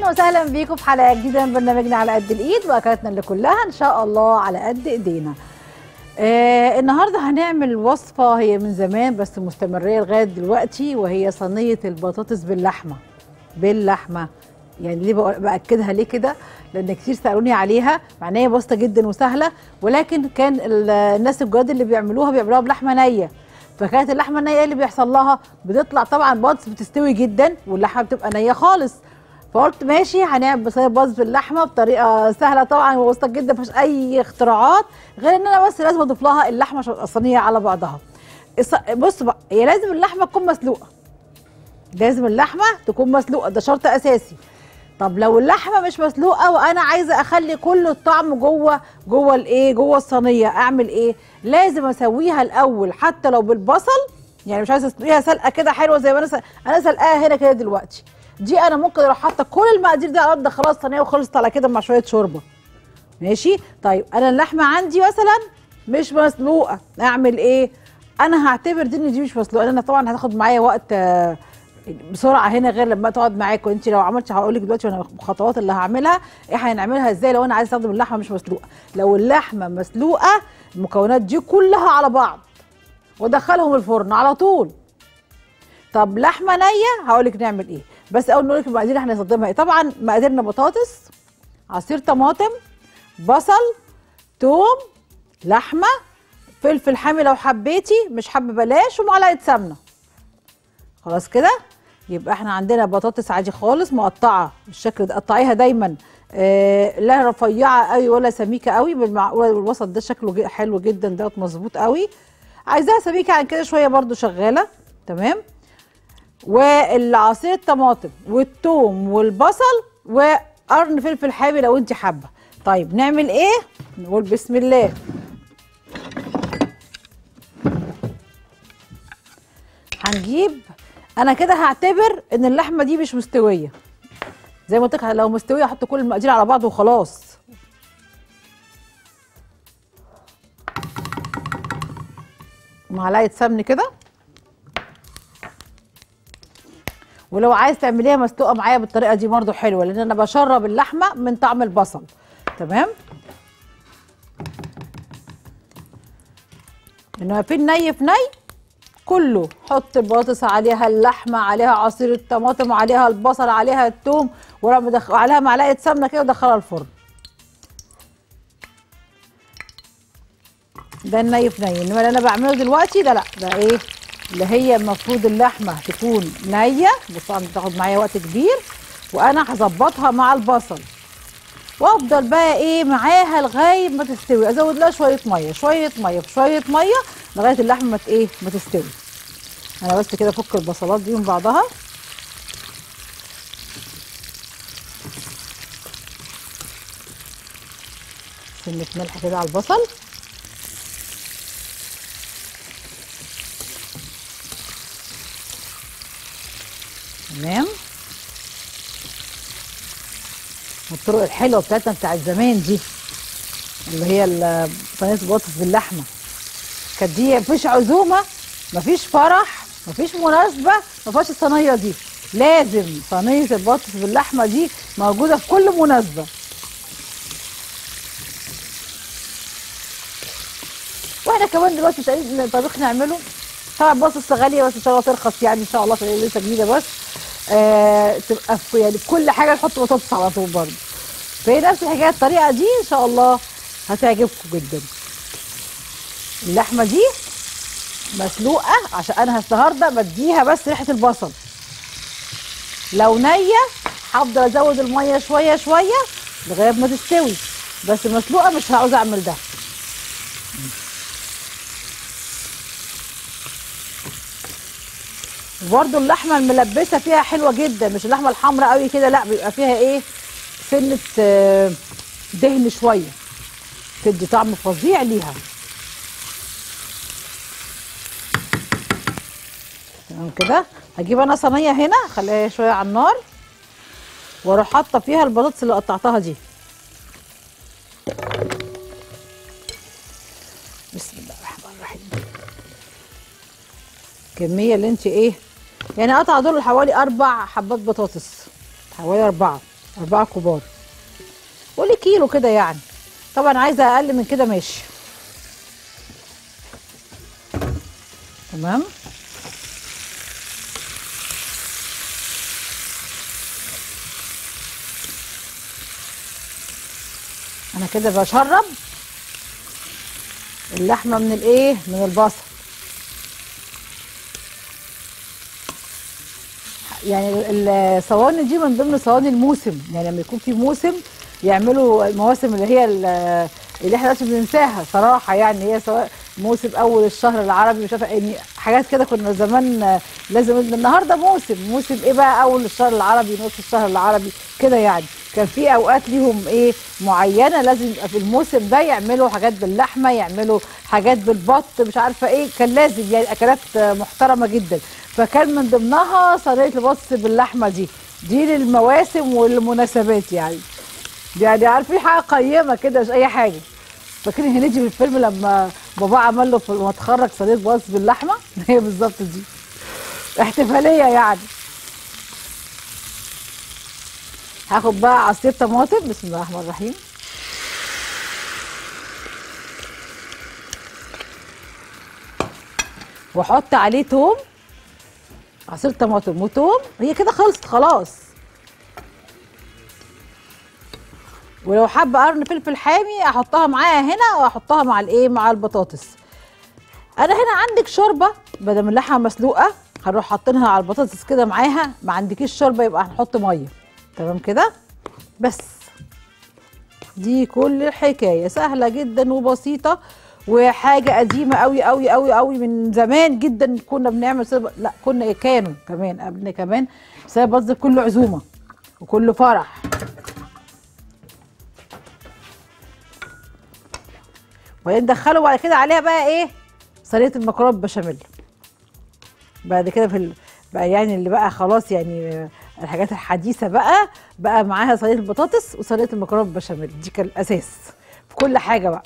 اهلا وسهلا بيكم في حلقه جديده من برنامجنا على قد الايد، واكلاتنا اللي كلها ان شاء الله على قد ايدينا. النهارده هنعمل وصفه هي من زمان بس مستمريه لغايه دلوقتي، وهي صينيه البطاطس باللحمه. يعني ليه باكدها ليه كده؟ لان كتير سالوني عليها، مع ان هي بسيطه جدا وسهله، ولكن كان الناس الجداد اللي بيعملوها بلحمه نيه. فكانت اللحمه النيه اللي بيحصل لها بتطلع طبعا بطاطس بتستوي جدا واللحمه بتبقى نيه خالص. فقلت ماشي هنعمل بصينيه بطاطس باللحمه بطريقه سهله طبعا وبسيطه جدا، مفيش اي اختراعات غير ان انا بس لازم اضيف لها اللحمه عشان تبقى الصينيه على بعضها. بص بقى، هي لازم اللحمه تكون مسلوقه، لازم اللحمه تكون مسلوقه، ده شرط اساسي. طب لو اللحمه مش مسلوقه وانا عايزه اخلي كل الطعم جوه الصينيه، اعمل ايه؟ لازم اسويها الاول حتى لو بالبصل، يعني مش عايزه اسلقيها سلقه كده حلوه زي ما انا سلقاها هنا كده دلوقتي. دي انا ممكن اروح حاطه كل المقادير دي على الارض، خلاص صينيه وخلصت على كده مع شويه شوربه. ماشي؟ طيب انا اللحمه عندي مثلا مش مسلوقه، اعمل ايه؟ انا هعتبر دي مش مسلوقه، لان طبعا هتاخد معايا وقت بسرعه هنا غير لما تقعد معاكم. انت لو عملتي هقول لك دلوقتي وانا الخطوات اللي هعملها ايه هنعملها ازاي لو انا عايزه استخدم اللحمه مش مسلوقه. لو اللحمه مسلوقه المكونات دي كلها على بعض وادخلهم الفرن على طول. طب لحمه نيه هقول لك نعمل ايه، بس اول نقول لك المقادير احنا هنستخدمها ايه. طبعا مقاديرنا بطاطس، عصير طماطم، بصل، توم، لحمه، فلفل حامي لو حبيتي، مش حابه بلاش، ومعلقه سمنه. خلاص كده يبقى احنا عندنا بطاطس عادي خالص مقطعه بالشكل ده، قطعيها دايما لا رفيعه قوي ولا سميكه قوي، بالمعقوله والوسط ده شكله حلو جدا دوت مظبوط قوي. عايزاها سميكه عن كده شويه برده شغاله تمام. والعصير الطماطم والثوم والبصل وقرن فلفل حامي لو انت حابه. طيب نعمل ايه؟ نقول بسم الله. هنجيب، انا كده هعتبر ان اللحمه دي مش مستويه، زي ما قلت لك لو مستويه احط كل المقادير على بعض وخلاص. معلقه سمن كده، ولو عايز تعمليها مسلوقه معايا بالطريقه دي برده حلوه، لان انا بشرب اللحمه من طعم البصل. تمام. انما في الني في ني كله، حط البطاطس عليها اللحمه عليها عصير الطماطم عليها البصل عليها الثوم وعليها معلقه سمنه كده ودخلها الفرن. ده الني في ني. انما اللي انا بعمله دلوقتي ده لا، ده ايه اللي هي المفروض اللحمه تكون نيه، بس طبعا بتاخد معايا وقت كبير، وانا هظبطها مع البصل وافضل بقى ايه معاها لغايه ما تستوي. ازود لها شويه ميه شويه ميه في شويه ميه لغايه اللحمه ما تستوي. انا بس كده افك البصلات دي من بعضها. سنه ملح كده على البصل. تمام. والطرق الحلوه بتاعتنا بتاعت زمان دي اللي هي صينيه البطاطس باللحمه، كانت دي مفيش عزومه مفيش فرح مفيش مناسبه ما فيهاش الصينيه دي، لازم صينيه البطاطس باللحمه دي موجوده في كل مناسبه. واحنا كمان دلوقتي تقريبا طبيخ نعمله، طبعا بطاطس غاليه بس ان شاء الله ترخص يعني ان شاء الله عشان هي لسه جديده، بس تبقى في يعني كل حاجه نحط بطاطس على طول برضه. فهي نفس الحكايه، الطريقه دي ان شاء الله هتعجبكم جدا. اللحمه دي مسلوقه عشان انا النهارده بديها بس ريحه البصل. لو نيه هفضل ازود الميه شويه شويه لغايه ما تستوي، بس مسلوقه مش عاوزه اعمل ده. وبرده اللحمه الملبسه فيها حلوه جدا، مش اللحمه الحمراء قوي كده، لا بيبقى فيها ايه سنه دهن شويه تدي طعم فظيع ليها. تمام كده. هجيب انا صينيه هنا اخليها شويه على النار واروح حاطه فيها البطاطس اللي قطعتها دي. بسم الله الرحمن الرحيم. الكميه اللي انت ايه يعني قطع دول حوالي 4 حبات بطاطس، حوالي 4. 4 كبار. قولي كيلو كده يعني. طبعا عايزه اقل من كده ماشي. تمام. انا كده بشرب اللحمه من الايه، من البصل. يعني الصواني دي من ضمن صواني الموسم، يعني لما يكون في موسم يعملوا المواسم اللي هي اللي احنا دلوقتي بننساها صراحه، يعني هي سواء موسم اول الشهر العربي مش عارفه يعني حاجات كده كنا زمان لازم النهارده موسم ايه بقى، اول الشهر العربي، نص الشهر العربي كده، يعني كان في اوقات ليهم ايه معينه لازم يبقى في الموسم ده يعملوا حاجات باللحمه، يعملوا حاجات بالبط، مش عارفه ايه، كان لازم يعني اكلات محترمه جدا. فكان من ضمنها صينيه البط باللحمه دي للمواسم والمناسبات يعني عارفين حاجه قيمه كده مش اي حاجه. فاكرين هنيدي في الفيلم لما باباه عمل له في متخرج صينيه بط باللحمه هي بالظبط دي احتفاليه يعني. هاخد بقى عصير طماطم، بسم الله الرحمن الرحيم. واحط عليه توم، عصير طماطم وتوم، هي كده خلصت خلاص. ولو حابه قرن فلفل حامي احطها معاها هنا واحطها مع الايه، مع البطاطس. انا هنا عندك شوربه بدل من اللحمه مسلوقه هنروح حاطينها على البطاطس كده معاها، ما عندكيش شوربه يبقى هنحط ميه. تمام كده بس. دي كل الحكايه، سهله جدا وبسيطه، وحاجه قديمه قوي قوي قوي قوي من زمان جدا كنا بنعمل لا كنا إيه، كانوا كمان قبل كمان بس كل عزومه وكل فرح. وندخله بعد كده عليها بقى ايه، صينيه المكرونه بالبشاميل. بعد كده بقى يعني اللي بقى خلاص يعني الحاجات الحديثه بقى معاها صينيه البطاطس وصينيه المكرونه بالبشاميل، دي كان الاساس في كل حاجه بقى.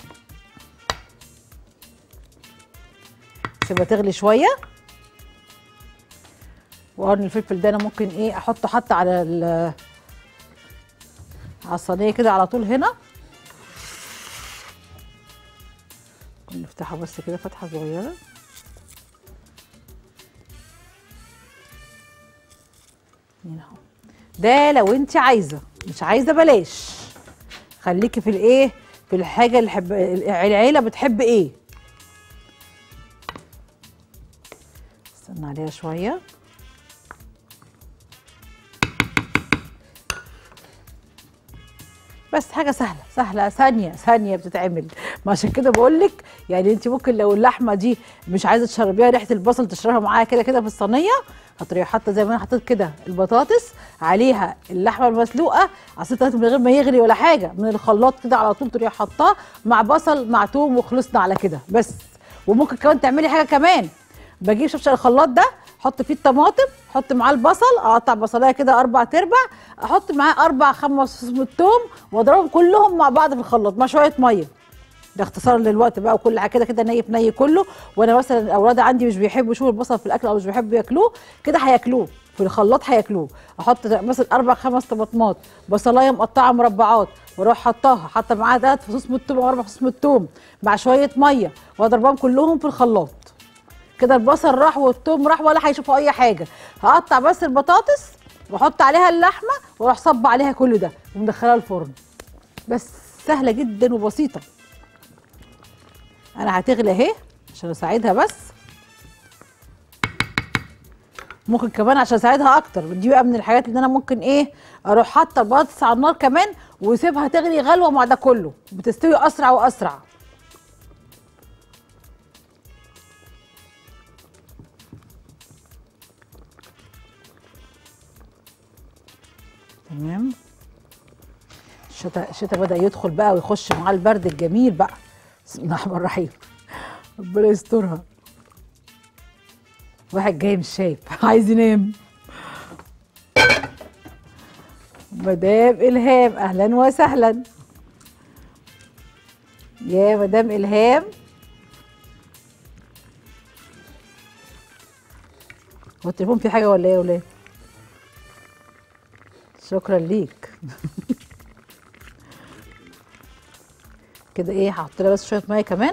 سيبها تغلي شويه. وقرن الفلفل ده انا ممكن ايه احطه حتى على الصينيه كده على طول هنا. نفتحه بس كده فتحه صغيره. هنا اهو. ده لو انت عايزه، مش عايزه بلاش، خليكي في الايه، في الحاجه اللي العيله بتحب ايه. استنى عليها شويه. بس حاجه سهله سهله، ثانيه بتتعمل. ما عشان كده بقول لك يعني انت ممكن لو اللحمه دي مش عايزه تشربيها ريحه البصل تشربها معاها كده كده في الصينيه، هتروحي حاطه زي ما انا حطيت كده البطاطس عليها اللحمه المسلوقه، عصير طماطم من غير ما يغلي ولا حاجه، من الخلاط كده على طول تروحي حطاه مع بصل مع توم وخلصنا على كده بس. وممكن كمان تعملي حاجه كمان، بجيب شفشه الخلاط ده احط فيه الطماطم، احط معاه البصل، اقطع بصلايه كده 4/4، احط معاه 4 5 فصوص من الثوم واضربهم كلهم مع بعض في الخلاط مع شويه ميه. ده اختصار للوقت بقى، وكل حاجه كده كده ني كله. وانا مثلا الاولاد عندي مش بيحبوا يشوفوا البصل في الاكل او مش بيحبوا ياكلوه كده، هياكلوه في الخلاط هياكلوه. احط مثلا 4 5 طماطمات، بصلايه مقطعه مربعات، واروح حاطه معاها 3 فصوص من الثوم او 4 فصوص من الثوم مع شويه ميه، واضربهم كلهم في الخلاط. كده البصل راح والثوم راح ولا هيشوفوا اي حاجه. هقطع بس البطاطس واحط عليها اللحمه واروح صب عليها كل ده ومدخلها الفرن. بس سهله جدا وبسيطه. انا هتغلي اهي عشان اساعدها بس، ممكن كمان عشان اساعدها اكتر. دي بقى من الحاجات اللي انا ممكن ايه اروح حاطه البطاطس على النار كمان واسيبها تغلي غلوه مع ده كله، بتستوي اسرع واسرع. تمام. الشتاء بدأ يدخل بقى ويخش معاه البرد الجميل بقى. بسم الله الرحمن الرحيم. ربنا يسترها. واحد جاي مش شايف عايز ينام. مدام إلهام أهلا وسهلا. يا مدام إلهام. هو التليفون فيه حاجة ولا إيه يا ولاد؟ شكرا ليك. كده ايه، هحط لها بس شويه ميه كمان.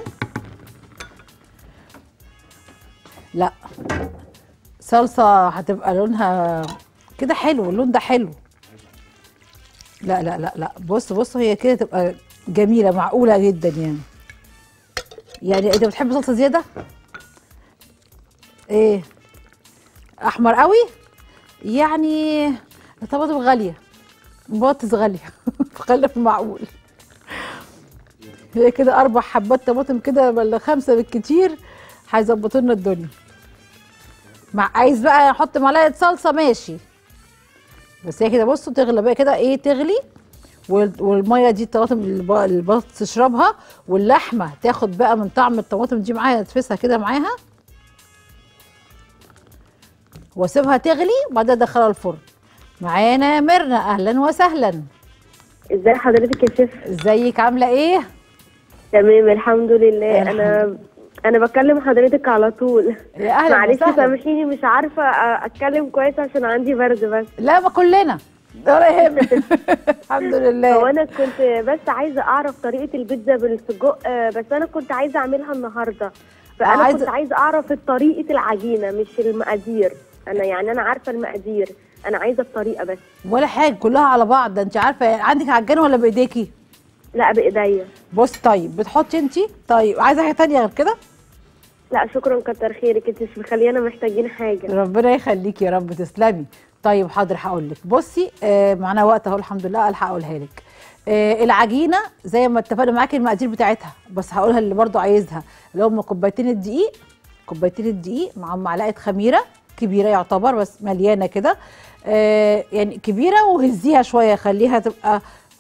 لا صلصه هتبقى لونها كده حلو، اللون ده حلو. لا لا لا لا، بص هي كده تبقى جميله معقوله جدا يعني. يعني انت بتحب صلصه زياده؟ ايه احمر قوي يعني؟ الطماطم غاليه، بطاطس غاليه خلينا في المعقول. هي كده 4 حبات طماطم كده ولا 5 بالكتير هيظبطوا لنا الدنيا. عايز بقى احط معلقه صلصه ماشي، بس هي كده بصوا تغلى بقى كده ايه، تغلي والميه دي الطماطم البطاطس تشربها، واللحمه تاخد بقى من طعم الطماطم دي معاها، نتفسها كده معاها واسيبها تغلي وبعدين ادخلها الفرن. معانا ميرنا، اهلا وسهلا. ازاي حضرتك يا شيف؟ ازيك عامله ايه؟ تمام الحمد لله. الحمد انا بكلم حضرتك على طول. يا اهلا معلش وسهلا. سامحيني مش عارفه اتكلم كويس عشان عندي برد بس. لا ما كلنا ولا يهمك. الحمد لله. هو انا كنت بس عايزه اعرف طريقه البيتزا بالسجق، بس انا كنت عايزه اعملها النهارده، فانا كنت عايزه اعرف طريقه العجينه مش المقادير. انا عارفه المقادير، انا عايزه الطريقه بس. ولا حاجه كلها على بعض. ده انت عارفه عندك عجان ولا بايديكي؟ لا بايديا. بص طيب بتحطي انت، طيب عايزه حاجه ثانيه غير كده؟ لا شكرا كتر خيرك، انت مش مخليانا محتاجين حاجه. ربنا يخليكي يا رب، تسلمي. طيب حاضر هقول لك. بصي معانا وقت اهو الحمد لله، الحق اقولها لك. العجينه زي ما اتفقنا معاكي المقادير بتاعتها، بس هقولها اللي برضو عايزها، اللي هم كوبايتين الدقيق مع معلقه خميره كبيره يعتبر بس مليانه كده، يعني كبيره، وهزيها شويه خليها تبقى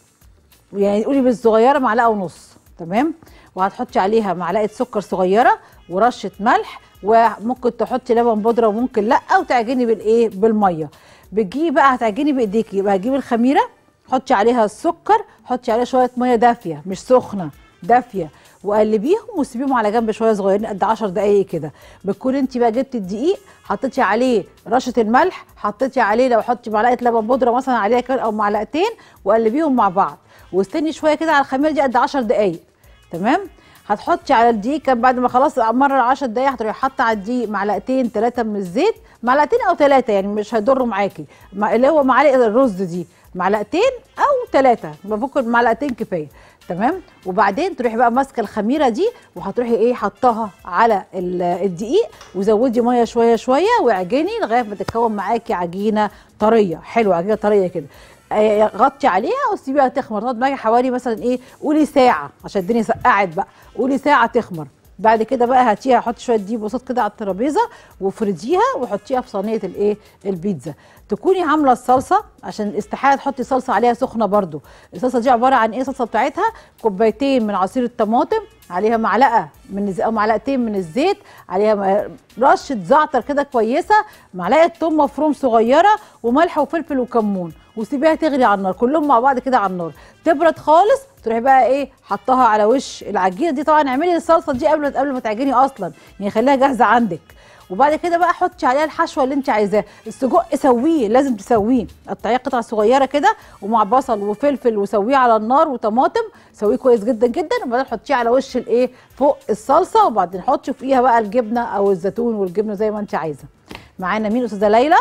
يعني قولي بالصغيره معلقه ونص، تمام. وهتحطي عليها معلقه سكر صغيره ورشه ملح، وممكن تحطي لبن بودره وممكن لا، وتعجني بالايه، بالميه. بتجيبي بقى هتعجني بايديكي، يبقى هتجيبي الخميره حطي عليها السكر، حطي عليها شويه ميه دافيه مش سخنه، دافيه، وقلبيهم وسيبيهم على جنب شويه صغيرين قد 10 دقايق كده. بتكون انت بقى جبتي الدقيق، حطيتي عليه رشه الملح، حطيتي عليه لو حطي معلقه لبن بودره مثلا عليها كده او معلقتين، وقلبيهم مع بعض واستني شويه كده على الخميره دي قد 10 دقايق، تمام. هتحطي على الدقيق كان بعد ما خلاص مر 10 دقايق، هتروحي حاطه على الدقيق معلقتين 3 من الزيت، معلقتين او 3 يعني مش هيضروا معاكي، اللي هو معلقه الرز دي معلقتين او 3، ممكن معلقتين كفايه، تمام. وبعدين تروحي بقى ماسكه الخميره دي وهتروحي ايه، حطها على الدقيق، وزودي ميه شويه شويه واعجني لغايه ما تتكون معاكي عجينه طريه حلوه، عجينه طريه كده. غطي عليها وسيبيها تخمر، تقعد معاكي حوالي مثلا ايه، قولي ساعه عشان الدنيا سقعت بقى، قولي ساعه تخمر. بعد كده بقى هاتيها، حطي شويه دقيق بسيط كده على الترابيزه وافرديها وحطيها في صينيه الايه، البيتزا. تكوني عامله الصلصه، عشان استحاله تحطي صلصه عليها سخنه برده. الصلصه دي عباره عن ايه، الصلصه بتاعتها كوبايتين من عصير الطماطم، عليها معلقه من او معلقتين من الزيت، عليها رشه زعتر كده كويسه، معلقه ثوم مفروم صغيره، وملح وفلفل وكمون، وسيبيها تغلي على النار كلهم مع بعض كده على النار. تبرد خالص تروحي بقى ايه، حطها على وش العجينه دي. طبعا اعملي الصلصه دي قبل ما تعجني اصلا، يعني خليها جاهزه عندك. وبعد كده بقى حطي عليها الحشوه اللي انت عايزاها. السجق سويه، لازم تسويه، قطعيه قطع صغيره كده ومع بصل وفلفل، وسويه على النار وطماطم، سويه كويس جدا جدا، وبعدين حطيه على وش الايه، فوق الصلصه، وبعدين حطي فوقيها بقى الجبنه او الزيتون والجبنه زي ما انت عايزه. معانا مين، استاذه ليلى؟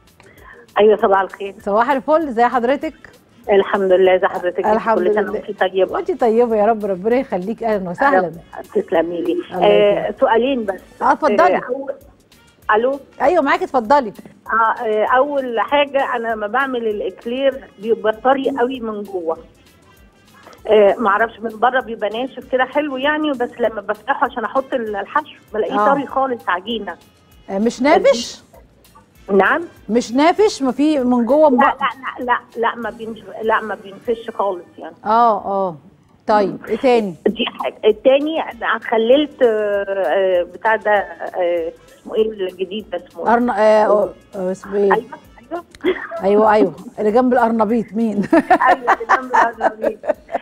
ايوه صباح الخير. صباح الفل، ازي حضرتك؟ الحمد لله، ازي حضرتك؟ الحمد لله. وانت طيبه. وانت طيبه يا رب، ربنا يخليك، اهلا وسهلا. تسلمي لي. سؤالين بس. اتفضلي. الو. ايوه معاكي، اتفضلي. اول حاجه، انا لما بعمل الاكلير بيبقى طري قوي من جوه، معرفش من بره بيبقى ناشف كده حلو يعني، بس لما بفتحه عشان احط الحشو بلاقيه طري خالص، عجينه. مش نافش؟ نعم مش نافش، ما في من جوه لا لا لا لا لا ما بينفش خالص يعني. طيب ايه تاني؟ دي حاجه. التاني خللت بتاع ده اسمه ايه الجديد ده، اسمه اسمه ايه؟ ايوه ايوه اللي جنب القرنبيط، مين؟ ايوه اللي جنب القرنبيط.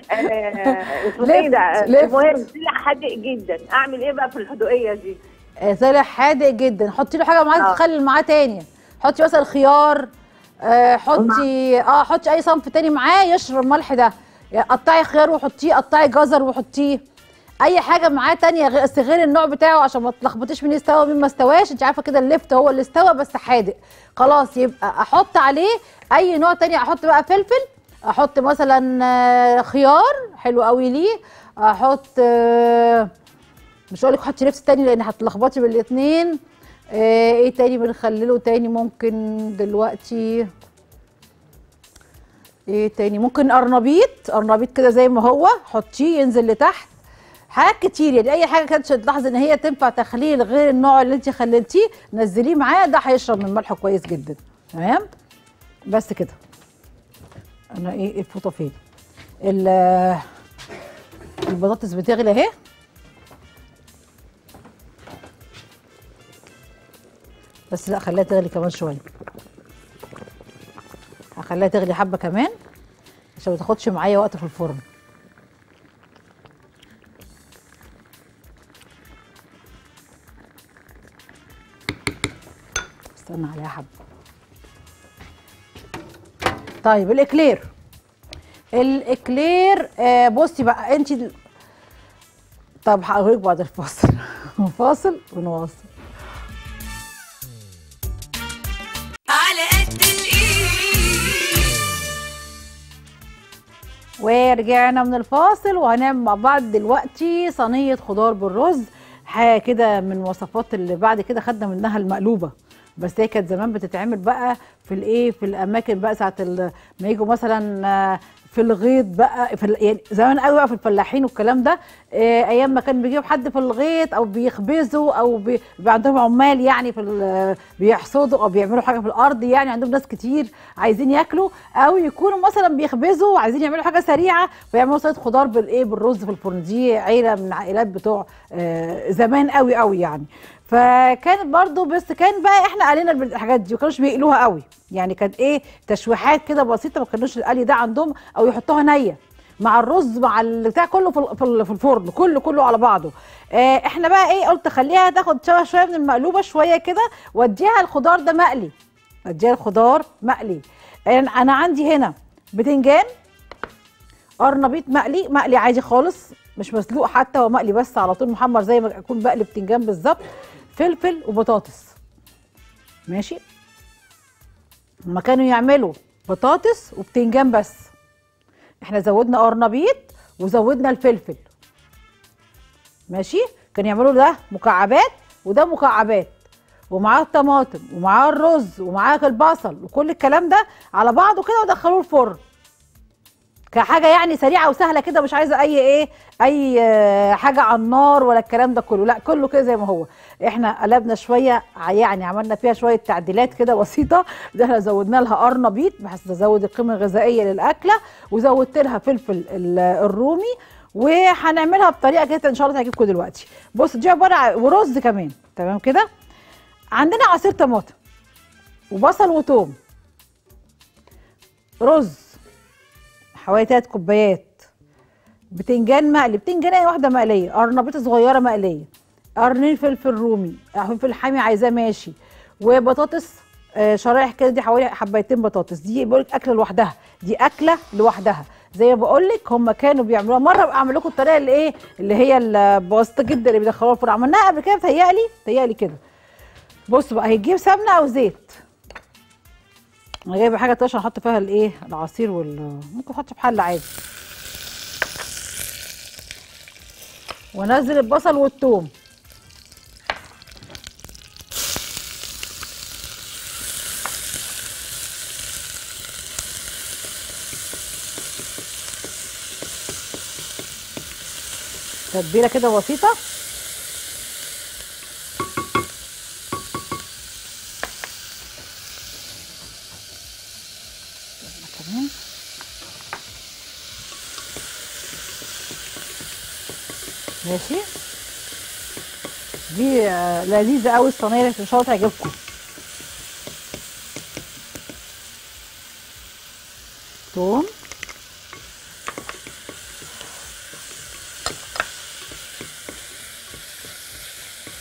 اسمه ايه ده؟ المهم طلع حادق جدا، اعمل ايه بقى في الحدوقيه دي؟ طلع حادق جدا، حطي له حاجه معاه تخلل معاه تاني، حطي مثلا خيار، حطي اي صنف تاني معاه يشرب الملح ده. قطعي خيار وحطيه، قطعي جزر وحطيه، اي حاجه معاه تانية غير النوع بتاعه عشان ما تلخبطيش مين استوى ومين ما استواش. انت عارفه كده اللفت هو اللي استوى بس حادق خلاص. يبقى احط عليه اي نوع تاني، احط بقى فلفل، احط مثلا خيار حلو قوي ليه، احط مش هقول لك حطي لفت تاني لان هتلخبطي بالاثنين. ايه تاني بنخلله تاني ممكن دلوقتي؟ ايه تاني ممكن؟ قرنبيط كده زي ما هو حطيه ينزل لتحت. حاجات كتير يعني، اي حاجه كانت تلاحظي ان هي تنفع تخليل غير النوع اللي انت خللتيه نزليه معاه، ده هيشرب من ملحه كويس جدا. تمام بس كده. انا ايه الفوطه فين؟ البطاطس بتغلي اهي. بس لا خليها تغلي كمان شويه، هخليها تغلي حبه كمان عشان ما تاخدش معايا وقت في الفرن. استنى عليها حبه. طيب الاكلير بصي بقى انت طب هقولك بعد الفاصل. فاصل ونواصل. على قد ورجعنا من الفاصل وهنعمل مع بعض دلوقتي صينيه خضار بالرز. حاجه كده من وصفات اللي بعد كده خدنا منها المقلوبه، بس هي كانت زمان بتتعمل بقى في الاماكن بقى ساعه ما يجوا مثلا في الغيط بقى يعني زمان قوي بقى في الفلاحين والكلام ده. ايام ما كان بيجيب حد في الغيط او بيخبزوا او بيبقى عندهم عمال يعني بيحصدوا او بيعملوا حاجه في الارض، يعني عندهم ناس كتير عايزين ياكلوا او يكونوا مثلا بيخبزوا وعايزين يعملوا حاجه سريعه فيعملوا صينيه خضار بالرز في الفرن. دي عيله من العائلات بتوع زمان قوي قوي يعني. فكانت برضو بس كان بقى احنا قالينا الحاجات دي ما كانوش بيقلوها قوي يعني، كانت ايه تشويحات كده بسيطه، ما كانوش القلي ده عندهم او يحطوها نيه مع الرز مع البتاع كله في الفرن كله على بعضه. احنا بقى ايه قلت خليها تاخد شويه من المقلوبه شويه كده واديها الخضار ده مقلي. اديها الخضار مقلي. انا عندي هنا بتنجان، قرنبيط مقلي عادي خالص مش مسلوق حتى، هو مقلي بس على طول محمر زي ما اكون بقلي بتنجان بالظبط. فلفل وبطاطس ماشي. هما كانوا يعملوا بطاطس وبتنجان بس، احنا زودنا قرنبيط وزودنا الفلفل ماشي. كانوا يعملوا ده مكعبات وده مكعبات ومعاه الطماطم ومعاه الرز ومعاه البصل وكل الكلام ده على بعضه كده ودخلوه الفرن كحاجه يعني سريعه وسهله كده، مش عايزه اي حاجه على النار ولا الكلام ده كله، لا كله كده زي ما هو. احنا قلبنا شويه يعني عملنا فيها شويه تعديلات كده بسيطه. ده احنا زودنا لها قرنبيط بحيث تزود القيمه الغذائيه للاكله، وزودت لها فلفل الرومي، وهنعملها بطريقه كده ان شاء الله تعجبكم دلوقتي. بص دي عباره عن ورز كمان. تمام كده. عندنا عصير طماطم وبصل وتوم، رز حوالي 3 كوبايات، بتنجان مقلي، بتنجانيه واحده مقليه، قرنبيطه صغيره مقليه، قرنين فلفل رومي، فلفل حامي عايزاه ماشي، وبطاطس شرايح كده، دي حوالي حبايتين بطاطس. دي بقول لك اكله لوحدها، دي اكله لوحدها زي ما بقول لك. هم كانوا بيعملوها مره ابقى اعمل لكم الطريقه اللي هي البسيطه جدا اللي بيدخلوها الفرن، عملناها قبل كده بتهيألي كده. بصوا بقى هيجيب سمنه او زيت. انا جايبه حاجه عشان احط فيها العصير ممكن احط في حله عادي، وانزل البصل والثوم تتبيله كده بسيطه. ماشي. دي لذيذه قوي الصينيه، ان شاء الله تعجبكم. توم،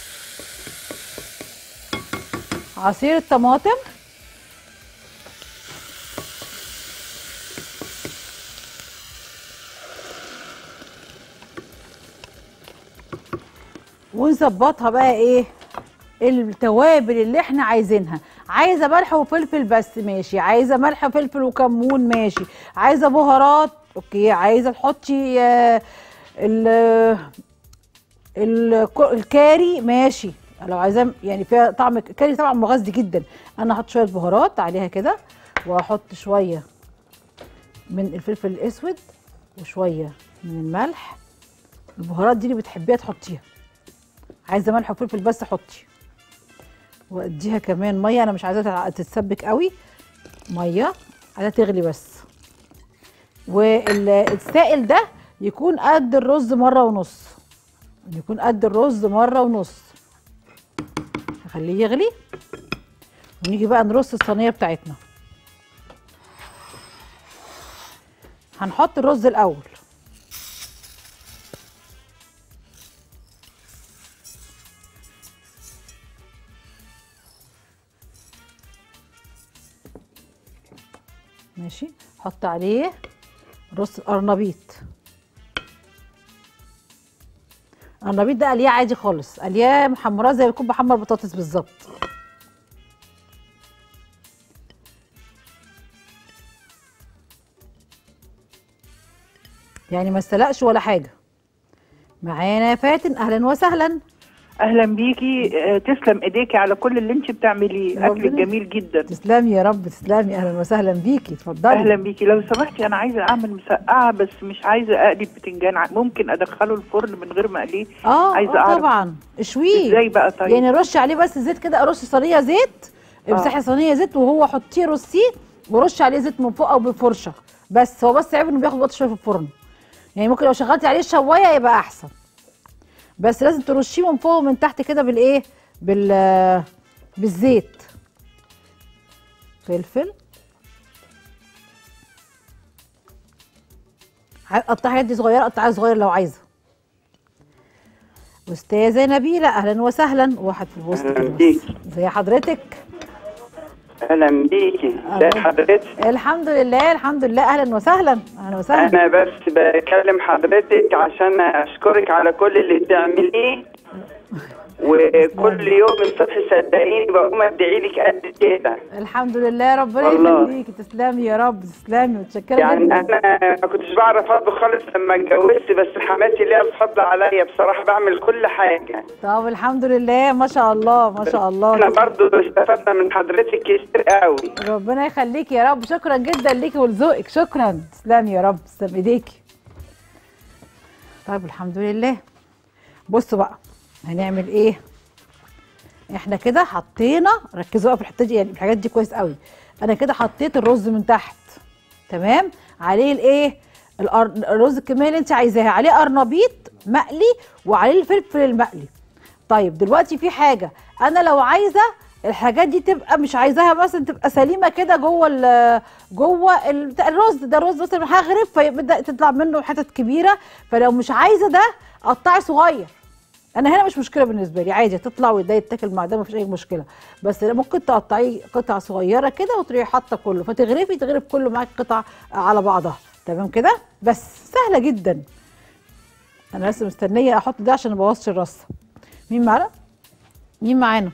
عصير الطماطم، ونظبطها بقى ايه التوابل اللي احنا عايزينها. عايزه ملح وفلفل بس ماشي، عايزه ملح وفلفل وكمون ماشي، عايزه بهارات اوكي، عايزه تحطي الكاري ماشي لو عايزاه يعني فيها طعم الكاري طبعا مغذي جدا. انا هحط شويه بهارات عليها كده، وهحط شويه من الفلفل الاسود وشويه من الملح. البهارات دي اللي بتحبيها تحطيها، عايزه ملح وفلفل بس حطي. واديها كمان ميه، انا مش عايزاها تتسبك قوي، ميه عايزاها تغلي بس. والسائل ده يكون قد الرز مره ونص، يكون قد الرز مره ونص. هخليه يغلي ونيجي بقى نرص الصينيه بتاعتنا. هنحط الرز الاول، ماشي. حط عليه رز قرنبيط. القرنبيط ده قليه عادي خالص، قليه محمراه زي ما يكون بحمر بطاطس بالظبط. يعني ما استلقش ولا حاجه. معانا فاتن، اهلا وسهلا. اهلا بيكي. تسلم ايديكي على كل اللي انت بتعمليه، اكلك جميل جدا. تسلمي يا رب، تسلمي. اهلا وسهلا بيكي، اتفضلي. اهلا بيكي. لو سمحتي انا عايزه اعمل مسقعه بس مش عايزه اقلي بتنجان، ممكن ادخله الفرن من غير ما اقليه؟ عايزه اعرف طبعا اشويه ازاي بقى. طيب يعني رشي عليه بس زيت كده، ارش صينيه زيت، امسحي صينيه زيت وهو حطيه رصيه ورش عليه زيت من فوق او بفرشه بس. هو بس عيب انه بياخد وقت شويه في الفرن، يعني ممكن لو شغلتي عليه الشوايه يبقى احسن، بس لازم ترشيه من فوق ومن تحت كده بالايه بالزيت. فلفل، قطعي دي صغيره، قطعيها صغير لو عايزه. استاذه نبيله اهلا وسهلا، واحد في الوسط كده. زي حضرتك؟ اهلا بيكي. ازي حضرتك؟ الحمد لله الحمد لله. اهلا وسهلا، اهلا وسهلا. انا بس بكلم حضرتك عشان اشكرك على كل اللي بتعمليه، وكل يوم الصبح صدقيني بقوم ادعي لك قد كده. الحمد لله، ربنا يخليكي. تسلمي يا رب، تسلمي، متشكره يعني جدا. انا ما كنتش بعرف اطبخ خالص لما اتجوزت، بس حماتي ليها الفضل عليا بصراحه، بعمل كل حاجه. طب الحمد لله، ما شاء الله ما شاء الله. احنا برضو استفدنا من حضرتك كتير قوي. ربنا يخليكي يا رب، شكرا جدا ليكي ولذوقك، شكرا. تسلمي يا رب، تسلم ايديكي. طيب الحمد لله. بصوا بقى هنعمل ايه. احنا كده حطينا، ركزوا بقى في الحته دي، يعني الحاجات دي كويس قوي. انا كده حطيت الرز من تحت تمام، عليه الايه الرز الكميه اللي انت عايزاها، عليه قرنبيط مقلي وعليه الفلفل المقلي. طيب دلوقتي في حاجه، انا لو عايزه الحاجات دي تبقى مش عايزاها مثلا تبقى سليمه كده جوه الرز ده، الرز مثلا هغرف فيبدا تطلع منه حتت كبيره، فلو مش عايزه ده قطعي صغير. انا هنا مش مشكله بالنسبه لي، عادي تطلع وده يتاكل مع ده، مفيش اي مشكله، بس ممكن تقطعيه قطع صغيره كده وتروحي حاطه كله، تغرف كله معاك قطع على بعضها. تمام كده، بس سهله جدا. انا لسه مستنيه احط ده عشان ما ابوظش الرصه. مين معانا؟ مين معانا؟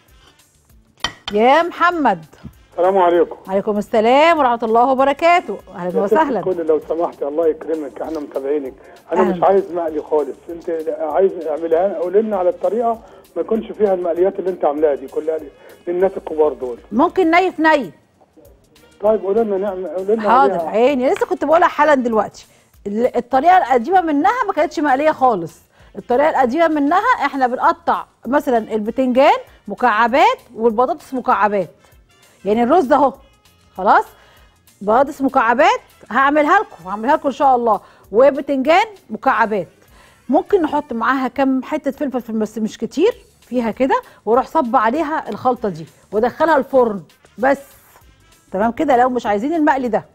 يا محمد. السلام عليكم. عليكم السلام ورحمه الله وبركاته. اهلا وسهلا. كل لو سمحتي الله يكرمك، احنا متابعينك. انا مش عايز مقلي خالص، انت عايز اعملها قولي لنا على الطريقه ما يكونش فيها المقليات اللي انت عاملاها دي كلها للناس الكبار دول. ممكن ني في ني. طيب قولي لنا قولي لنا. حاضر عيني، لسه كنت بقولها حالا دلوقتي. الطريقه القديمه منها ما كانتش مقليه خالص. الطريقه القديمه منها احنا بنقطع مثلا البتنجان مكعبات والبطاطس مكعبات، يعني الرز اهو خلاص بطاطس مكعبات هعملها لكم ان شاء الله، وبتنجان مكعبات. ممكن نحط معاها كم حته فلفل بس مش كتير فيها كده، واروح صب عليها الخلطه دي وادخلها الفرن بس. تمام كده لو مش عايزين المقلي ده،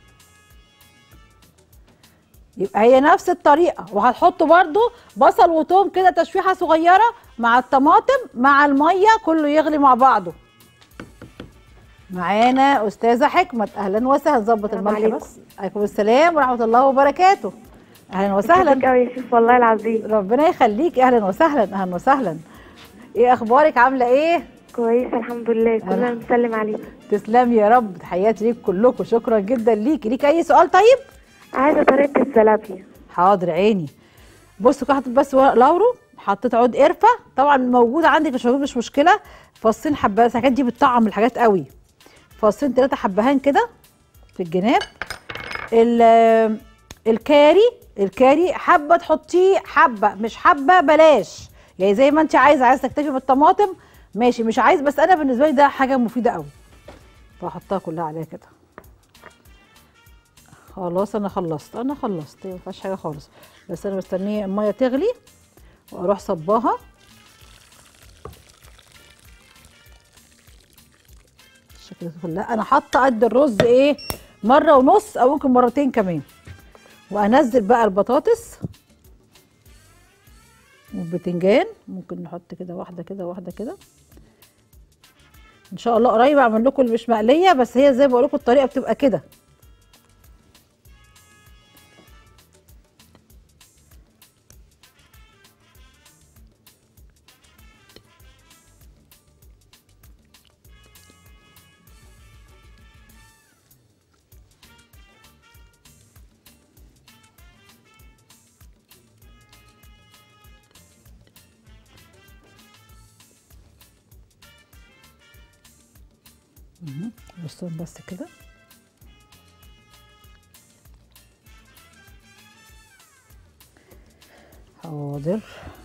يبقى هي نفس الطريقه. وهتحطوا برده بصل وتوم كده تشويحه صغيره مع الطماطم مع الميه، كله يغلي مع بعضه. معانا استاذه حكمت، اهلا وسهلا. ظبط الملح بس. عليكم السلام ورحمه الله وبركاته. اهلا وسهلا. بحبك قوي يا شيف والله العظيم. ربنا يخليك، اهلا وسهلا اهلا وسهلا. ايه اخبارك، عامله ايه؟ كويسه الحمد لله، كلنا بنسلم عليك. تسلمي يا رب، تحياتي ليك كلكم، شكرا جدا ليكي. ليك اي سؤال طيب؟ عايزه طريقه الزلابيه. حاضر عيني. بصوا كده، حطيت بس ورق لورو، حطيت عود قرفه، طبعا موجوده عندك مش موجود مش مشكله. فصين حبات، الحاجات دي بتطعم الحاجات قوي. فصين 3 حبهان كده في الجناب. الكاري حبه تحطيه، حبه مش حبه بلاش، يعني زي ما انت عايزه تكتفي بالطماطم ماشي، مش عايز، بس انا بالنسبه لي ده حاجه مفيده قوي، فاحطها كلها عليها كده. خلاص انا خلصت ما فيهاش حاجه خالص، بس انا مستنيه الميه تغلي واروح صباها. الشكل كلها انا حاطه قد الرز ايه، مره ونص او ممكن مرتين كمان. وانزل بقى البطاطس والبتنجان، ممكن نحط كده واحده كده واحده كده. ان شاء الله قريب اعمل لكم اللي مش مقليه، بس هي زي ما بقول لكم الطريقه بتبقى كده. بصوا بس كده. حاضر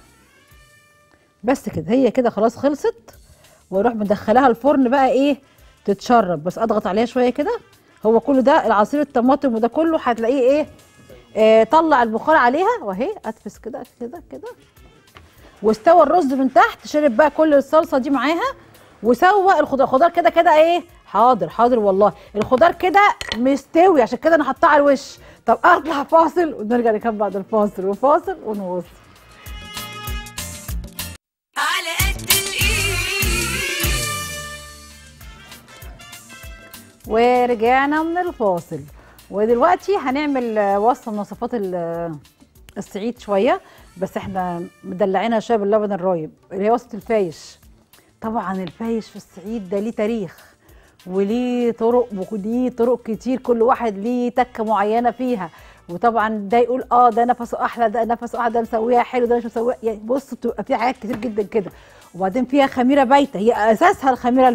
بس كده، هي كده خلاص خلصت. واروح مدخلاها الفرن بقى ايه تتشرب، بس اضغط عليها شويه كده. هو كله ده العصير الطماطم وده كله هتلاقيه ايه طلع البخار عليها، واهي اتفس كده كده كده. واستوى الرز من تحت، شرب بقى كل الصلصه دي معاها. وسوى الخضار كده كده ايه. حاضر والله الخضار كده مستوي، عشان كده انا حطاه على الوش. طب اطلع فاصل ونرجع نكمل بعد الفاصل، وفاصل ونوصل. على قد الايد. ورجعنا من الفاصل، ودلوقتي هنعمل وصفه من وصفات الصعيد شويه، بس احنا مدلعينها شويه باللبن الرايب، اللي هي وصفه الفايش. طبعا الفايش في الصعيد ده ليه تاريخ وليه طرق كتير، كل واحد ليه تكه معينه فيها. وطبعا ده يقول ده نفسه احلى، ده نفسه احلى، ده مسويها حلو، ده مش مسويها، يعني بص بتبقى في حاجات كتير جدا كده. وبعدين فيها خميره بايته، هي اساسها الخميره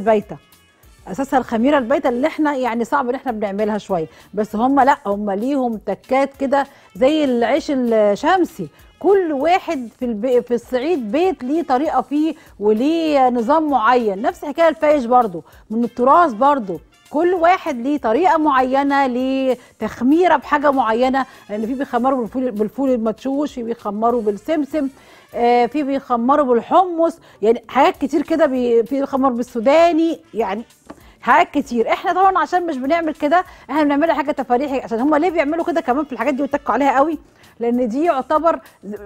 البايته اللي احنا يعني صعب ان احنا بنعملها شويه، بس هم لا، هم ليهم تكات كده زي العيش الشمسي. كل واحد في الصعيد بيت ليه طريقه فيه وليه نظام معين. نفس حكايه الفايش برضو من التراث، برضو كل واحد ليه طريقه معينه، ليه تخميره بحاجه معينه، لان في بيخمروا بالفول المدشوش، في بيخمروا بالسمسم، في بيخمروا بالحمص، يعني حاجات كتير كده، في بيخمروا بالسوداني، يعني حاجات كتير. احنا طبعا عشان مش بنعمل كده، احنا بنعملها حاجه تفاريحي. عشان هم ليه بيعملوا كده كمان في الحاجات دي ويتكوا عليها قوي؟ لان دي يعتبر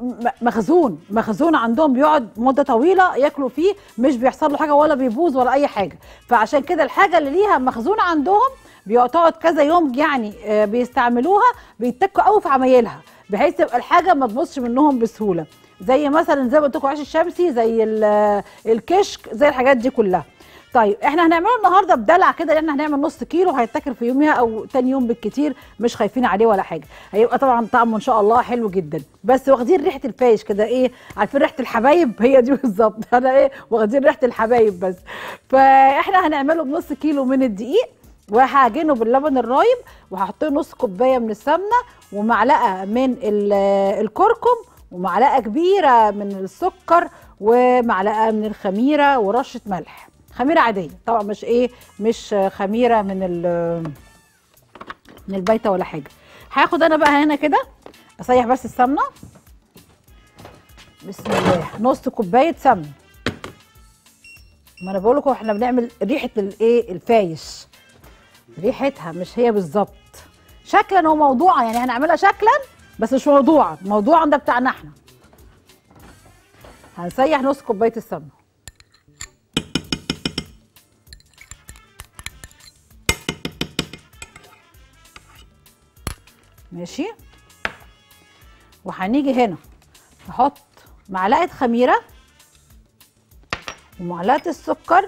مخزون عندهم، بيقعد مده طويله ياكلوا فيه، مش بيحصل له حاجه ولا بيبوظ ولا اي حاجه. فعشان كده الحاجه اللي ليها مخزون عندهم بتقعد كذا يوم، يعني بيستعملوها، بيتكوا قوي في عمايلها، بحيث تبقى الحاجه ما تبوظش منهم بسهوله. زي مثلا زي ما قلت لكم عيش الشمسي، زي الكشك، زي الحاجات دي كلها. طيب احنا هنعمله النهارده بدلع كده، لان هنعمل نص كيلو، هيتاكل في يومها او تاني يوم بالكتير، مش خايفين عليه ولا حاجه. هيبقى طبعا طعمه ان شاء الله حلو جدا، بس واخدين ريحه الفايش كده، عارفين ريحه الحبايب، هي دي بالظبط. انا واخدين ريحه الحبايب بس. فاحنا هنعمله بنص كيلو من الدقيق، وهعجنه باللبن الرايب، وهحط له نص كوبايه من السمنه، ومعلقه من الكركم، ومعلقه كبيره من السكر، ومعلقه من الخميره، ورشه ملح، خميره عاديه طبعا، مش خميره من البايته ولا حاجه. هاخد انا بقى هنا كده اسيح بس السمنه، بسم الله، نص كوبايه سمنه. ما انا بقول لكم احنا بنعمل ريحه الفايش، ريحتها مش هي بالظبط، شكلا وموضوعا، يعني هنعملها شكلا بس مش موضوعا ده بتاعنا احنا. هنسيح نص كوبايه السمنه، ماشي. وهنيجي هنا نحط معلقه خميره ومعلقه السكر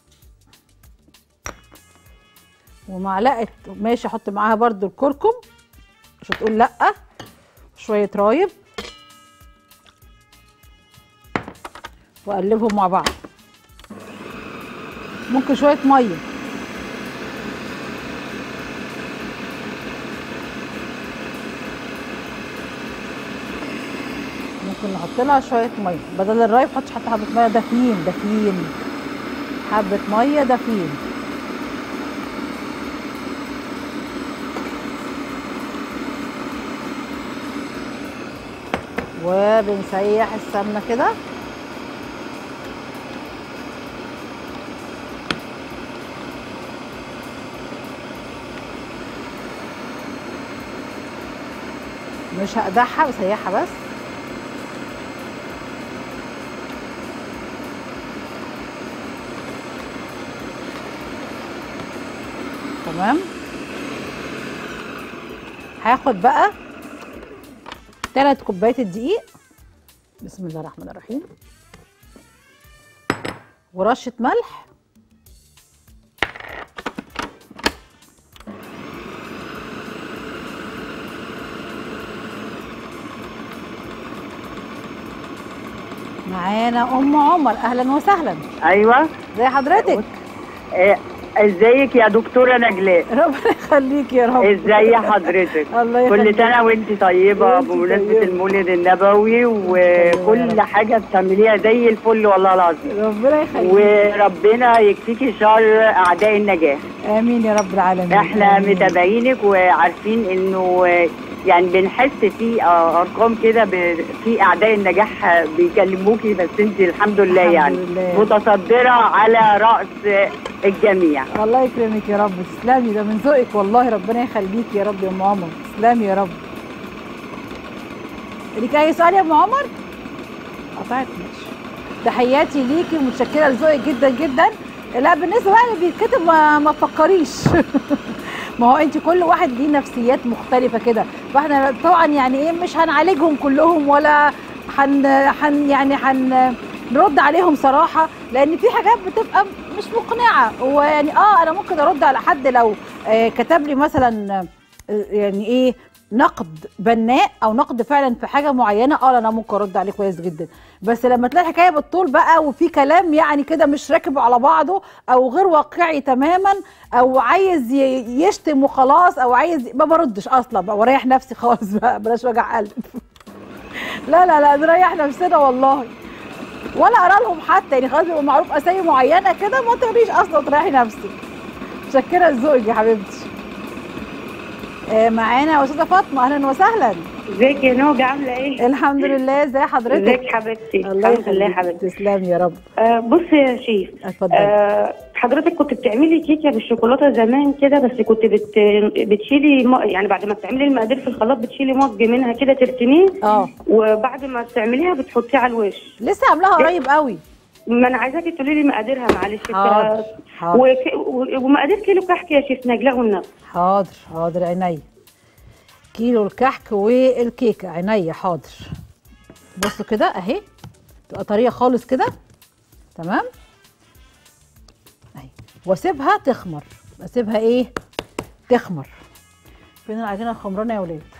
ومعلقه، ماشي احط معاها برده الكركم مش هتقول لا، شويه رايب واقلبهم مع بعض. ممكن شويه ميه، ممكن نحط لها شويه ميه بدل الرايب، حطش حتى حبه ميه دافيين دافيين، حبه ميه دافيين. وبنسيح السمنه كده مش هقدحها، بسيحها بس. تمام. هاخد بقى 3 كوبايات الدقيق، بسم الله الرحمن الرحيم، ورشه ملح معانا ام عمر. اهلا وسهلا. ايوه ازي حضرتك؟ ازيك يا دكتوره نجلاء؟ ربنا يخليك يا رب. ازي حضرتك؟ الله يخليك. كل سنه وانت طيبه بمناسبه المولد النبوي، وكل حاجه بتعمليها زي الفل والله العظيم. ربنا يخليك وربنا يكفيكي شر اعداء النجاح. امين يا رب العالمين. احنا متابعينك وعارفين انه يعني بنحس في ارقام كده في اعداء النجاح بيكلموكي، بس انت الحمد لله يعني متصدره على راس الجميع. الله يكرمك يا رب. تسلمي، ده من ذوقك والله. ربنا يخليك يا رب يا ام عمر. تسلمي يا رب. ليك اي سؤال يا ام عمر؟ قطعت. ماشي. تحياتي ليكي ومتشكره لذوقك جدا جدا. لا بالنسبه بقى اللي بيتكتب ما تفكريش ما هو انت كل واحد ليه نفسيات مختلفه كده، فاحنا طبعا يعني ايه مش هنعالجهم كلهم ولا نرد عليهم صراحه، لان في حاجات بتبقى مش مقنعه. ويعني انا ممكن ارد على حد لو كتب لي مثلا يعني ايه نقد بناء او نقد فعلا في حاجه معينه، انا ممكن ارد عليه كويس جدا. بس لما تلاقي الحكايه بالطول بقى وفي كلام يعني كده مش راكب على بعضه او غير واقعي تماما او عايز يشتم وخلاص او عايز، ما بردش اصلا بقى واريح نفسي خالص بقى، بلاش وجع قلب لا نريح نفسنا والله، ولا اقرا لهم حتى، يعني خلاص بيبقى معروف اسامي معينه كده ما تقريش اصلا تريحي نفسك. متشكره لذوقك يا حبيبتي. معانا استاذه فاطمه. اهلا وسهلا. ازيك يا نوجه؟ عامله ايه؟ الحمد لله. ازي حضرتك؟ ازيك حبيبتي؟ الحمد لله حبيبتي. تسلمي يا رب. بصي يا شيف، اتفضلي. حضرتك كنت بتعملي كيكه بالشوكولاته زمان كده، بس كنت بتشيلي يعني بعد ما بتعملي المقادير في الخلاط بتشيلي مج منها كده تركنيه، وبعد ما تعمليها بتحطيه على الوش. لسه عاملاها قريب قوي. ما انا عايزاكي تقولي لي مقاديرها معلش. حاضر. ومقادير كيلو كحك يا شيف نجلاء والنبي. حاضر عينيا. كيلو الكحك والكيكه عينيا. حاضر. بصوا كده اهي تبقى طريه خالص كده. تمام اهي، واسيبها تخمر. اسيبها ايه تخمر. فين العجينه الخمرانه يا ولاد؟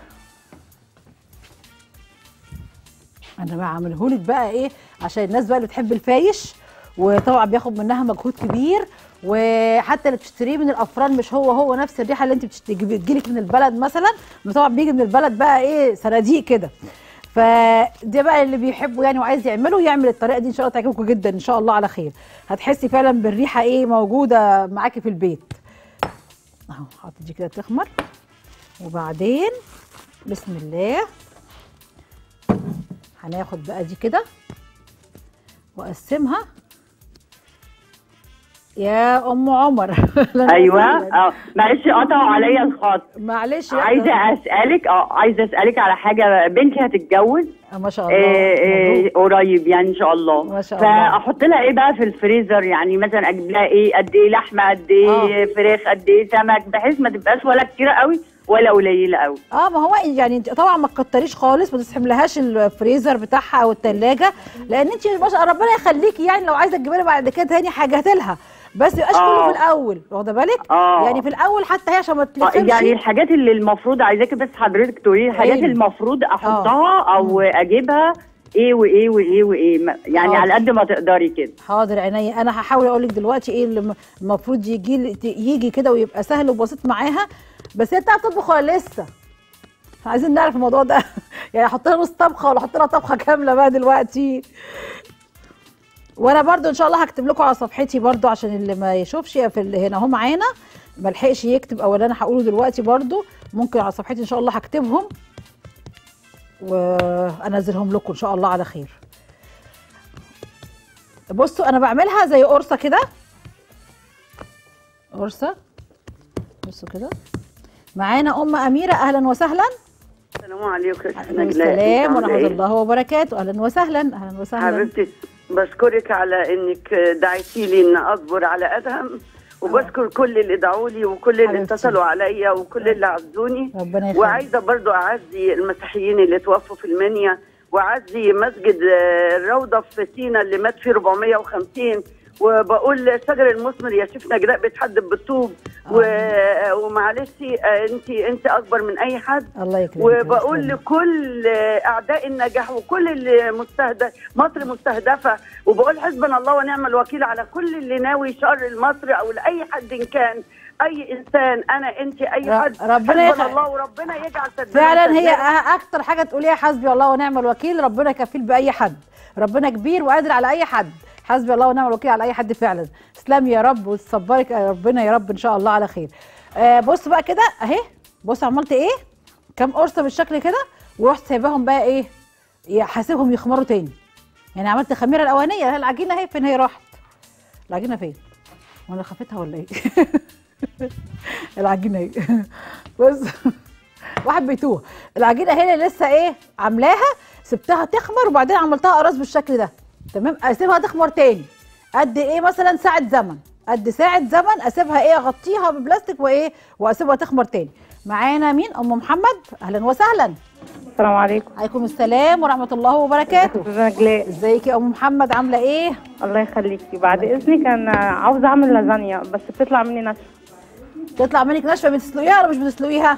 انا بقى عاملهولك بقى ايه عشان الناس بقى اللي بتحب الفايش، وطبعا بياخد منها مجهود كبير، وحتى اللي بتشتريه من الافران مش هو نفس الريحه اللي انت بتجيلك من البلد مثلا، طبعا بيجي من البلد بقى ايه صناديق كده. فده بقى اللي بيحبوا يعني وعايز يعمل الطريقه دي، ان شاء الله تعجبكم جدا ان شاء الله على خير. هتحسي فعلا بالريحه ايه موجوده معاكي في البيت. اهو حاطط دي كده تخمر، وبعدين بسم الله هناخد بقى دي كده واقسمها يا ام عمر. ايوه معلش قطعوا عليا الخط، معلش. عايزه اسالك على حاجه. بنتي هتتجوز ما شاء الله قريب يعني ان شاء الله، ما شاء الله. فاحط لها ايه بقى في الفريزر؟ يعني مثلا اجيب لها ايه؟ قد ايه لحمه؟ قد ايه فراخ؟ قد ايه سمك؟ بحيث ما تبقاش ولا كتيره قوي ولا قليله قوي. ما هو يعني انت طبعا ما تكتريش خالص، ما تسحبلهاش الفريزر بتاعها او الثلاجه، لان انت ربنا يخليكي يعني لو عايزه تجيبي لها بعد كده تاني حاجه هات لها، بس ما يبقاش كله في الاول، واخده بالك؟ يعني في الاول حتى هي عشان ما تلفش. يعني الحاجات اللي المفروض عايزاكي بس حضرتك تقولي الحاجات اللي المفروض احطها او اجيبها ايه وايه وايه وايه، يعني على قد ما تقدري كده. حاضر عينيا، انا هحاول اقول لك دلوقتي ايه اللي المفروض يجي كده ويبقى سهل وبسيط معاها. بس هي بتعرف تطبخ ولا لسه؟ عايزين نعرف الموضوع ده. يعني احط لها نص طبخه ولا احط لها طبخه كامله بقى دلوقتي؟ وانا برضو ان شاء الله هكتب لكم على صفحتي برضو عشان اللي ما يشوفش هنا اهو معانا ما لحقش يكتب، او اللي انا هقوله دلوقتي برضو ممكن على صفحتي ان شاء الله هكتبهم وانزلهم لكم ان شاء الله على خير. بصوا انا بعملها زي قرصه كده، قرصه. بصوا كده. معانا ام اميره، اهلا وسهلا. السلام عليكم. السلام ورحمه الله وبركاته. اهلا وسهلا. اهلا وسهلا حبيبتي، بشكرك على انك دعيتي لي ان اصبر على ادهم، وبشكر كل اللي دعوا لي وكل اللي اتصلوا عليا وكل اللي عزوني. ربنا يخليك. وعايزه برضو اعزي المسيحيين اللي توفوا في المنيا، وعزي مسجد الروضه في سينا اللي مات فيه 450. وبقول شجر المثمر يا شيخ نجلاء بيتحدب بالطوب، ومعلش انت اكبر من اي حد. الله يكرمك. وبقول لكل اعداء النجاح وكل اللي مصر مستهدفه، وبقول حسبنا الله ونعم الوكيل على كل اللي ناوي شر لمصر او لاي حد إن كان، اي انسان، انا انت اي حد. ربنا حسبنا الله وربنا يجعل تدبيرنا. فعلا هي اكتر حاجه تقوليها حسبي الله ونعم الوكيل، ربنا كفيل باي حد، ربنا كبير وقادر على اي حد، حسبي الله ونعم الوكيل على اي حد فعلا. تسلمي يا رب وتصبرك ربنا يا رب ان شاء الله على خير. بص بقى كده اهي، بص عملت ايه؟ كام قرصه بالشكل كده، ورحت سايباهم بقى ايه؟ هسيبهم يخمروا تاني. يعني عملت الخميره الاولانيه، العجينه اهي فين هي راحت؟ العجينه فين؟ وانا خفتها ولا ايه؟ العجينه اهي. بص واحد بيتوه. العجينه هي اللي لسه ايه عاملاها، سبتها تخمر وبعدين عملتها قراص بالشكل ده. تمام. اسيبها تخمر تاني قد ايه؟ مثلا ساعه زمن، قد ساعه زمن اسيبها ايه، اغطيها ببلاستيك وايه واسيبها تخمر تاني. معانا مين؟ ام محمد، اهلا وسهلا. السلام عليكم. عليكم السلام ورحمه الله وبركاته. نجلاء، ازيك يا ام محمد، عامله ايه؟ الله يخليكي. بعد اذنك انا عاوزه اعمل لازانيا بس بتطلع مني ناشفه. تطلع منك ناشفه؟ بتسلقيها ولا مش بتسلقيها؟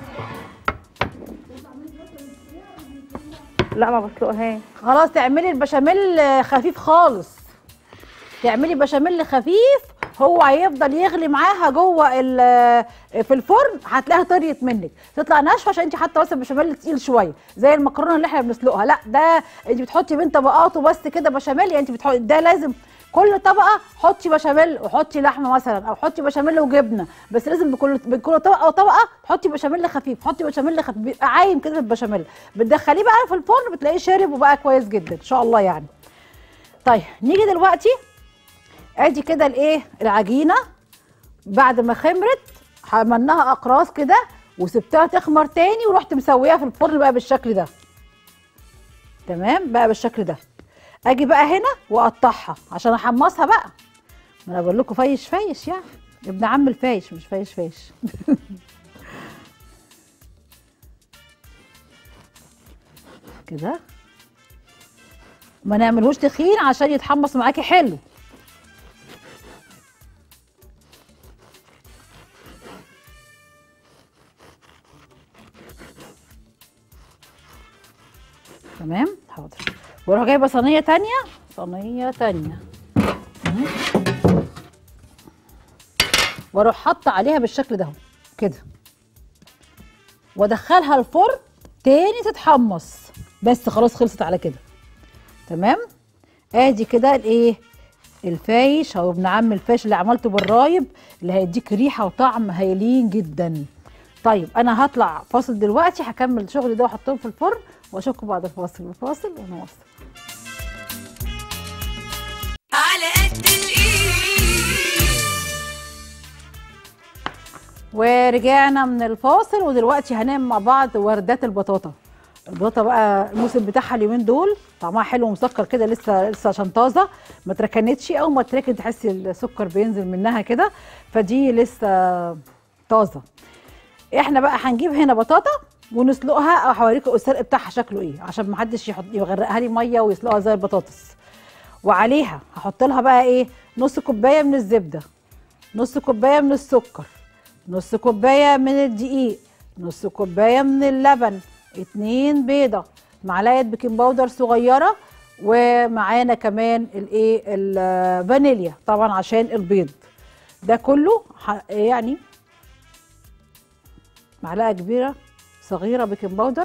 لا ما بسلقهاش. خلاص تعملي البشاميل خفيف خالص، تعملي بشاميل خفيف، هو هيفضل يغلي معاها جوه في الفرن، هتلاقيها طريت منك، تطلع ناشفه عشان انت حاطه مثلا بشاميل تقيل شويه زي المكرونه اللي احنا بنسلقها. لا ده انت بتحطي بين طبقاته بس كده بشاميل، يعني انت بتحطي ده لازم كل طبقه حطي بشاميل وحطي لحمه مثلا، او حطي بشاميل وجبنه، بس لازم بكل طبقه وطبقه تحطي بشاميل خفيف، حطي بشاميل خفيف بيبقى عايم كده البشاميل، بتدخليه بقى في الفرن بتلاقيه شارب وبقى كويس جدا ان شاء الله يعني. طيب نيجي دلوقتي ادي كده الايه العجينه بعد ما خمرت، عملناها اقراص كده وسبتها تخمر تاني، ورحت مسويها في الفرن بقى بالشكل ده. تمام بقى بالشكل ده. اجي بقى هنا واقطعها عشان احمصها بقى، ما انا بقول لكم فيش فيش يعني ابن عم الفايش مش فيش فيش. كده ما نعملهوش تخين عشان يتحمص معاكي حلو. تمام حاضر. واروح جايبه صينيه تانية واروح حاطه عليها بالشكل ده كده، وادخلها الفرن تاني تتحمص. بس خلاص خلصت على كده. تمام. ادي كده الايه الفايش او ابن عم الفايش اللي عملته بالرايب، اللي هيديك ريحه وطعم هايلين جدا. طيب انا هطلع فاصل دلوقتي، هكمل شغلي ده واحطهم في الفرن واشوفكم بعد الفاصل. الفاصل ونواصل. على قد ورجعنا من الفاصل، ودلوقتي هنعمل مع بعض وردات البطاطا. البطاطا بقى الموسم بتاعها اليومين دول طعمها حلو ومسكر كده، لسه عشان طازه ما اتركنتش، اول ما تركن تحسي السكر بينزل منها كده، فدي لسه طازه. احنا بقى هنجيب هنا بطاطا ونسلقها، او هوريكم السلق بتاعها شكله ايه عشان ما حدش يغرقها لي ميه ويسلقها زي البطاطس. وعليها هحط لها بقى ايه؟ نص كوبايه من الزبده، نص كوبايه من السكر، نص كوبايه من الدقيق، نص كوبايه من اللبن، 2 بيضه، معلقه بيكنج باودر صغيره، ومعانا كمان الايه الفانيليا طبعا عشان البيض. ده كله يعني معلقه كبيره صغيره بيكنج باودر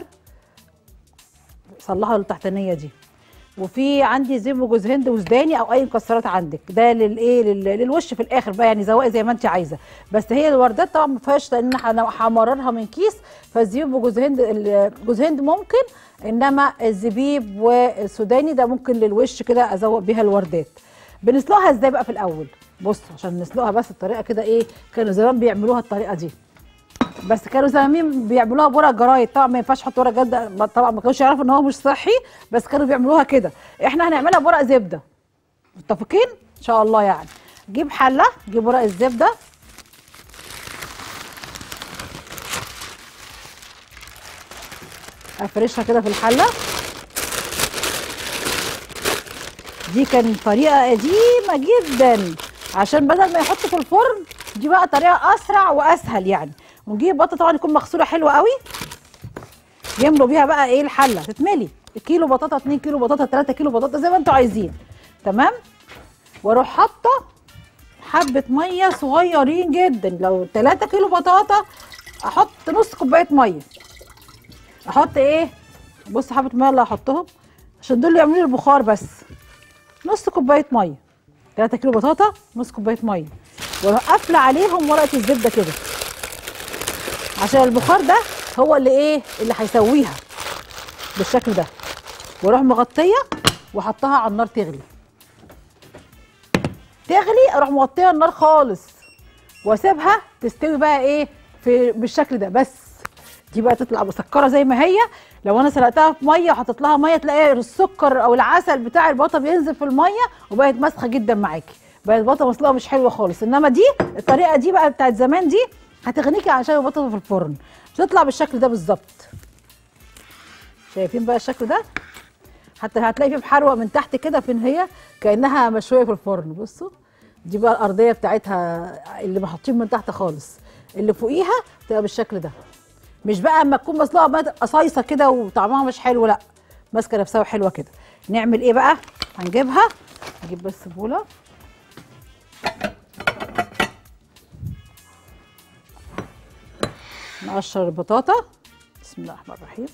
صلحها للتحتانيه دي، وفي عندي زيت وجوز هند وسوداني او اي مكسرات عندك، ده للايه للوش في الاخر بقى، يعني زواقي زي ما انت عايزه. بس هي الوردات طبعا ما فيهاش لان انا همررها من كيس، فالزيت وجوز هند جوز هند ممكن، انما الزبيب والسوداني ده ممكن للوش كده ازوق بيها الوردات. بنسلقها ازاي بقى في الاول؟ بص عشان نسلقها بس الطريقه كده ايه، كانوا زمان بيعملوها الطريقه دي، بس كانوا زمان بيعملوها بورق جرايد، طبعا ما ينفعش احط ورق جد، طبعا ما كانوش يعرفوا ان هو مش صحي، بس كانوا بيعملوها كده. احنا هنعملها بورق زبده، متفقين ان شاء الله يعني. جيب حله، جيب ورق الزبده، افرشها كده في الحله دي. كانت طريقه قديمه جدا عشان بدل ما يحط في الفرن، دي بقى طريقه اسرع واسهل يعني. ونجيب بطه طبعا يكون مغسوله حلوه قوي، يملوا بيها بقى ايه الحله، تتملي كيلو بطاطا، 2 كيلو بطاطا، 3 كيلو بطاطا زي ما انتوا عايزين، تمام. واروح حاطه حبه ميه صغيرين جدا. لو 3 كيلو بطاطا احط نص كوبايه ميه. احط ايه؟ بص حبه ميه اللي هحطهم عشان دول يعملوا لي البخار، بس نص كوبايه ميه. 3 كيلو بطاطا، نص كوبايه ميه، واروح قافله عليهم ورقه الزبده كده عشان البخار ده هو اللي ايه اللي هيسويها بالشكل ده. واروح مغطيه وحطها على النار تغلي، اروح موطيه النار خالص واسيبها تستوي بقى ايه بالشكل ده. بس دي بقى تطلع مسكره زي ما هي. لو انا سلقتها في ميه وحطيت لها ميه، تلاقي السكر او العسل بتاع البطه بينزل في الميه وبقت مسخه جدا معاكي، بقت البطه مسلوقه مش حلوه خالص. انما دي الطريقه دي بقى بتاعت زمان دي هتغنيكي عن شوي بطاطا في الفرن، بتطلع بالشكل ده بالظبط. شايفين بقى الشكل ده؟ حتى هتلاقي فيه بحروه من تحت كده، فين هي كانها مشويه في الفرن. بصوا دي بقى الارضيه بتاعتها اللي محطين من تحت خالص، اللي فوقيها تبقى بالشكل ده. مش بقى اما تكون مسلوقه بقى قصيصه كده وطعمها مش حلو، لا ماسكه نفسها وحلوه كده. نعمل ايه بقى؟ هنجيبها، نجيب بس بوله، نقشر البطاطا. بسم الله الرحمن الرحيم.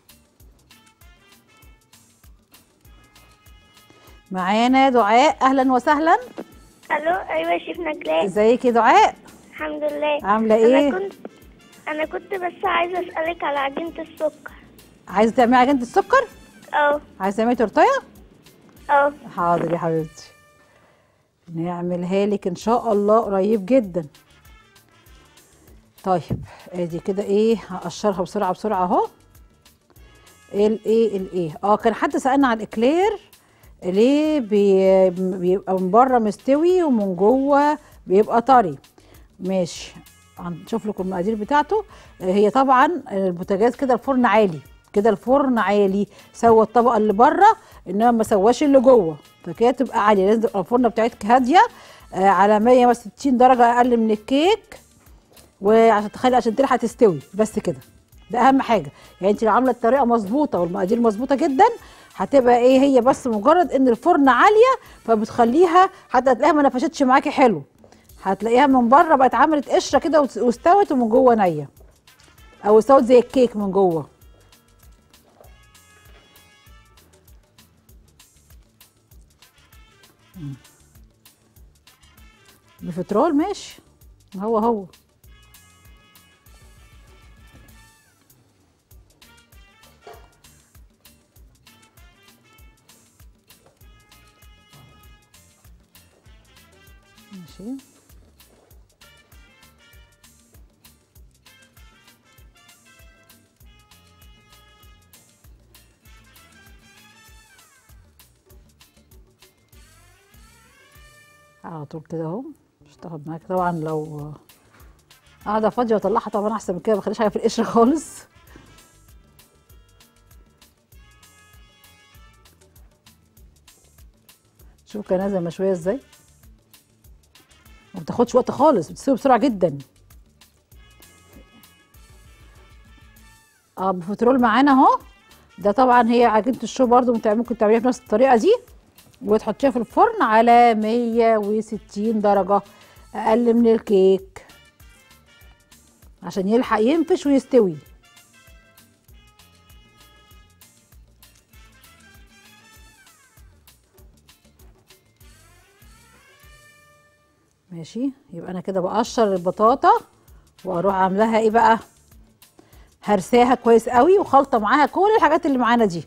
معانا دعاء، اهلا وسهلا. الو، ايوه يا شيف نجلاء. ازيك يا دعاء؟ الحمد لله. عامله ايه؟ انا كنت بس عايزه اسالك على عجينه السكر. عايزه تعملي عجينه السكر؟ عايزه تعملي تورتيه؟ حاضر يا حبيبتي، نعملها لك ان شاء الله قريب جدا. طيب ادي كده ايه، هقشرها بسرعه بسرعه اهو. الايه كان حد سالنا على الاكلير ليه بيبقى من بره مستوي ومن جوه بيبقى طري. ماشي، هنشوف لكم المقادير بتاعته. هي طبعا البوتاجاز كده الفرن عالي، كده الفرن عالي سوى الطبقه اللي بره انما ما سواش اللي جوه، فكده تبقى عاليه. لازم تبقى الفرن بتاعتك هاديه على 160 درجه اقل من الكيك، وعشان تخلي عشان تلحق تستوي بس كده. ده اهم حاجه. يعني انت لو عامله الطريقه مظبوطه والمقادير مظبوطه جدا هتبقى ايه، هي بس مجرد ان الفرن عاليه فبتخليها حتى هتلاقيها ما نفشتش معاكي حلو، هتلاقيها من بره بقت عملت قشره كده واستوت، ومن جوه نيه او استوت زي الكيك من جوه. بفترول ماشي، هو ماشي. على طول كده اهو، مش تاخد معاك طبعا لو قاعده فاضيه واطلعها طبعا احسن من كده، ما بخليش حاجه في القشره خالص. شوف كان نازله مشويه ازاي، ما بتاخدش وقت خالص، بتستوي بسرعه جدا. بفوترول معانا اهو. ده طبعا هي عجينه الشو برده ممكن تعمليها بنفس الطريقه دي، وتحطيها في الفرن على 160 درجه، اقل من الكيك عشان يلحق ينفش ويستوي. ماشي، يبقى انا كده بقشر البطاطا واروح عاملاها ايه بقى، هرساها كويس قوي وخلطه معاها كل الحاجات اللي معانا دي.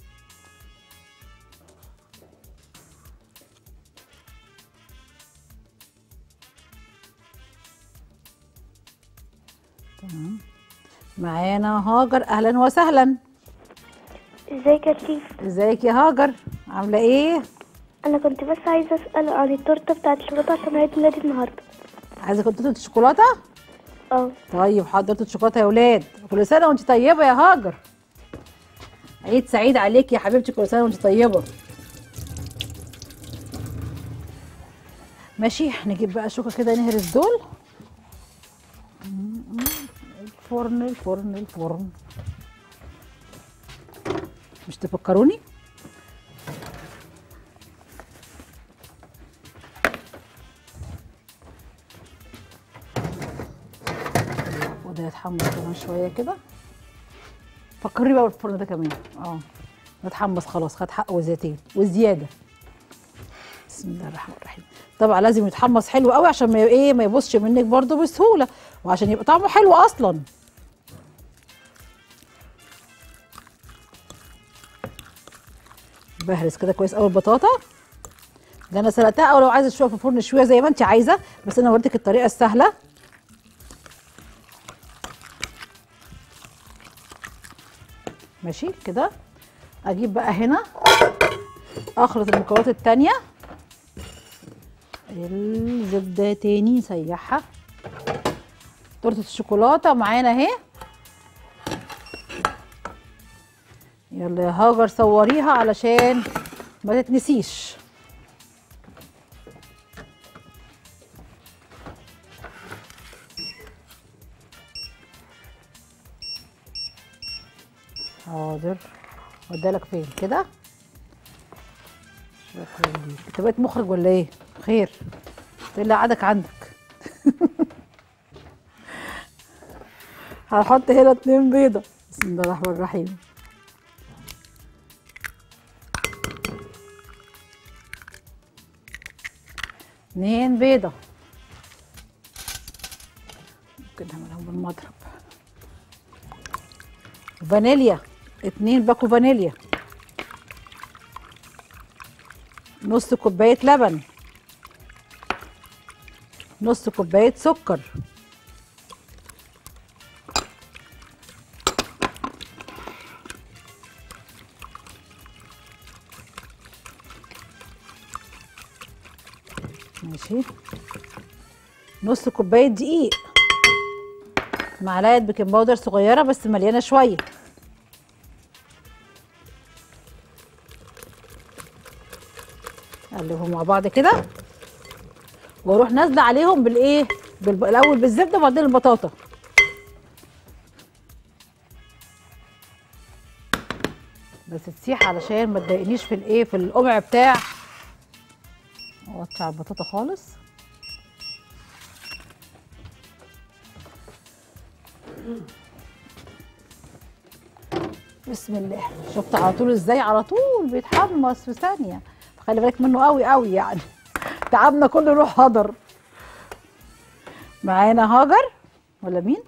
تمام. معانا هاجر، اهلا وسهلا. ازيك يا شيف؟ ازيك يا هاجر، عامله ايه؟ انا كنت بس عايزه اسال عن التورته بتاعت الشوكولاته عشان عيد ميلادي النهارده. عايزه كنت تورته الشوكولاته؟ طيب حاضر، تورته الشوكولاته يا ولاد. كل سنه وانت طيبه يا هاجر، عيد سعيد عليك يا حبيبتي، كل سنه وانت طيبه. ماشي، نجيب بقى شوكه كده نهرس دول. الفرن الفرن الفرن، مش تفكروني؟ وده يتحمص كمان شويه كده. فكرني بقى بالفرن ده كمان. يتحمص خلاص، خد حقه وزيتين وزياده. بسم الله الرحمن الرحيم. طبعا لازم يتحمص حلو قوي عشان ما يبصش منك برده بسهوله، وعشان يبقى طعمه حلو اصلا. بهرس كده كويس قوي البطاطا اللي انا سلقتها، او لو عايزه تشويها في الفرن شويه زي ما انت عايزه، بس انا وريتك الطريقه السهله. ماشي كده. اجيب بقى هنا اخلط المكونات التانيه. الزبده تاني نسيحها. تورته الشوكولاته معانا اهي. يلا يا هاجر صوريها علشان ما تتنسيش. حاضر، ودالك فين كده؟ شكرا ليك. انت بقيت مخرج ولا ايه؟ خير، ايه اللي قعدك عندك؟ هحط هنا 2 بيضه. بسم الله الرحمن الرحيم. اتنين بيضة، ممكن نعملهم بالمضرب. فانيليا، 2 باكو فانيليا. نص كوباية لبن. نص كوباية سكر. ماشي. نص كوبايه دقيق. معلقه بيكنج باودر صغيره بس مليانه شويه. قلبهم مع بعض كده، واروح نازله عليهم بالايه، الاول بالزبده وبعدين البطاطا. بس تسيح علشان ما تضايقنيش في الايه، في القمع بتاع. اقطع البطاطا خالص. بسم الله. شفت على طول ازاي؟ على طول بيتحمص في ثانيه، فخلي بالك منه قوي قوي يعني. تعبنا كله يروح هدر. معانا هاجر ولا مين؟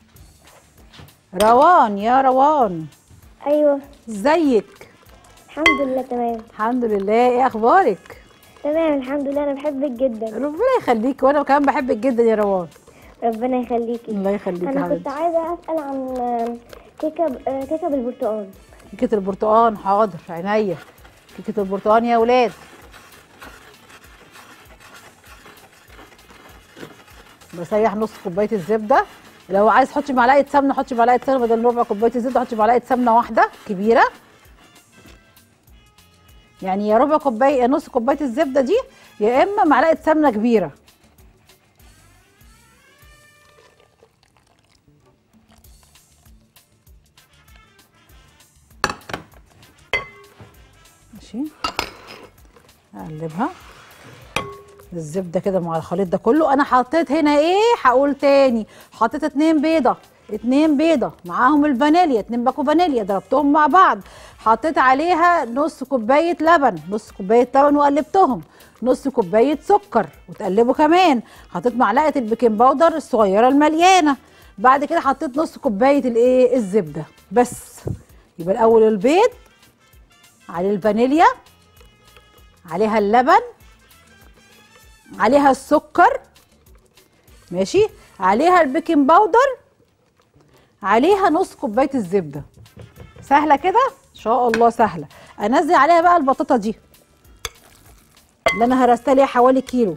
روان. يا روان. ايوه. ازيك؟ الحمد لله تمام. الحمد لله. ايه اخبارك؟ تمام الحمد لله، انا بحبك جدا. ربنا يخليكي، وانا كمان بحبك جدا يا روان. ربنا يخليكي. الله يخليكي. انا كنت عايزه اسال عن كيكه بالبرتقال. كيكه البرتقال، حاضر عينيا. كيكه البرتقال يا ولاد. بسيح نص كوبايه الزبده. لو عايز حطي معلقه سمنه، حطي معلقه سمنه بدل ربع كوبايه الزبده، حطي معلقه سمنه واحده كبيره. يعني يا ربع كوبايه، نص كوبايه الزبده دي، يا اما معلقه سمنه كبيره. ماشي، اقلبها الزبده كده مع الخليط ده كله. انا حطيت هنا ايه؟ هقول تاني، حطيت 2 بيضه، 2 بيضه معاهم الفانيليا، 2 باكو فانيليا ضربتهم مع بعض. حطيت عليها نص كوبايه لبن، نص كوبايه لبن وقلبتهم، نص كوبايه سكر وتقلبوا كمان. حطيت معلقه البيكنج باودر الصغيره المليانه. بعد كده حطيت نص كوبايه الايه؟ الزبده بس. يبقى الاول البيض، عليه الفانيليا، عليها اللبن، عليها السكر، ماشي، عليها البيكنج باودر، عليها نص كوبايه الزبده. سهله كده ان شاء الله، سهله. انزل عليها بقى البطاطا دي اللي انا هرستها ليها حوالي كيلو.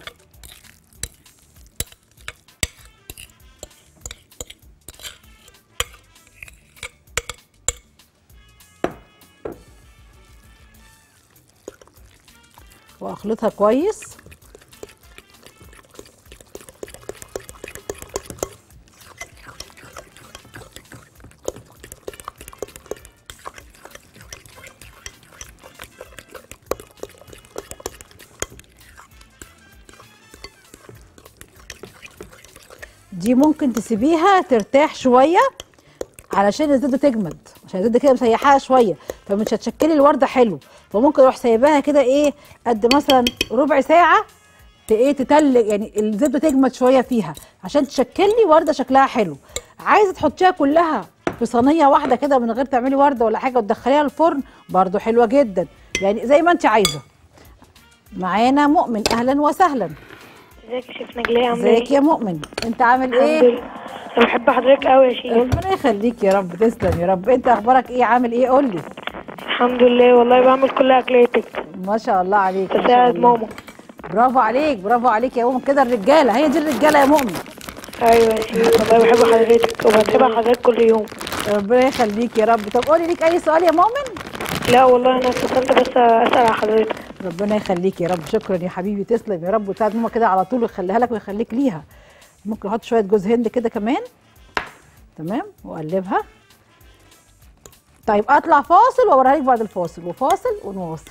واخلطها كويس. دي ممكن تسيبيها ترتاح شويه علشان الزبده تجمد، عشان الزبده كده مسيحاها شويه فمش هتشكلي الورده حلو. فممكن اروح سايباها كده ايه قد مثلا ربع ساعه ايه تتلج، يعني الزبده تجمد شويه فيها عشان تشكلي ورده شكلها حلو. عايزه تحطيها كلها في صينيه واحده كده من غير تعملي ورده ولا حاجه وتدخليها الفرن برده حلوه جدا، يعني زي ما انت عايزه. معانا مؤمن، اهلا وسهلا. ازيك يا شيف نجلاء؟ عامله ايه؟ ازيك يا مؤمن، انت عامل ايه؟ انا بحب حضرتك قوي يا شيف. ربنا يخليك يا رب، تسلم يا رب. انت اخبارك ايه؟ عامل ايه؟ قول لي. الحمد لله والله، بعمل كل اكلاتك. ما شاء الله عليك. بساعد ماما. برافو عليك، برافو عليك يا مؤمن. كده الرجاله، هي دي الرجاله يا مؤمن. ايوه يا شيف، والله بحب حضرتك وبتابع حضرتك كل يوم. ربنا يخليك يا رب. طب قولي، ليك اي سؤال يا مؤمن؟ لا والله انا اتصلت بس اسال على حضرتك. ربنا يخليك يا رب، شكرا يا حبيبي، تسلم يا رب. وتساعد ماما كده على طول ويخليها لك ويخليك ليها. ممكن احط شويه جوز هند كده كمان، تمام، واقلبها. طيب اطلع فاصل واوريها لك بعد الفاصل، وفاصل ونواصل.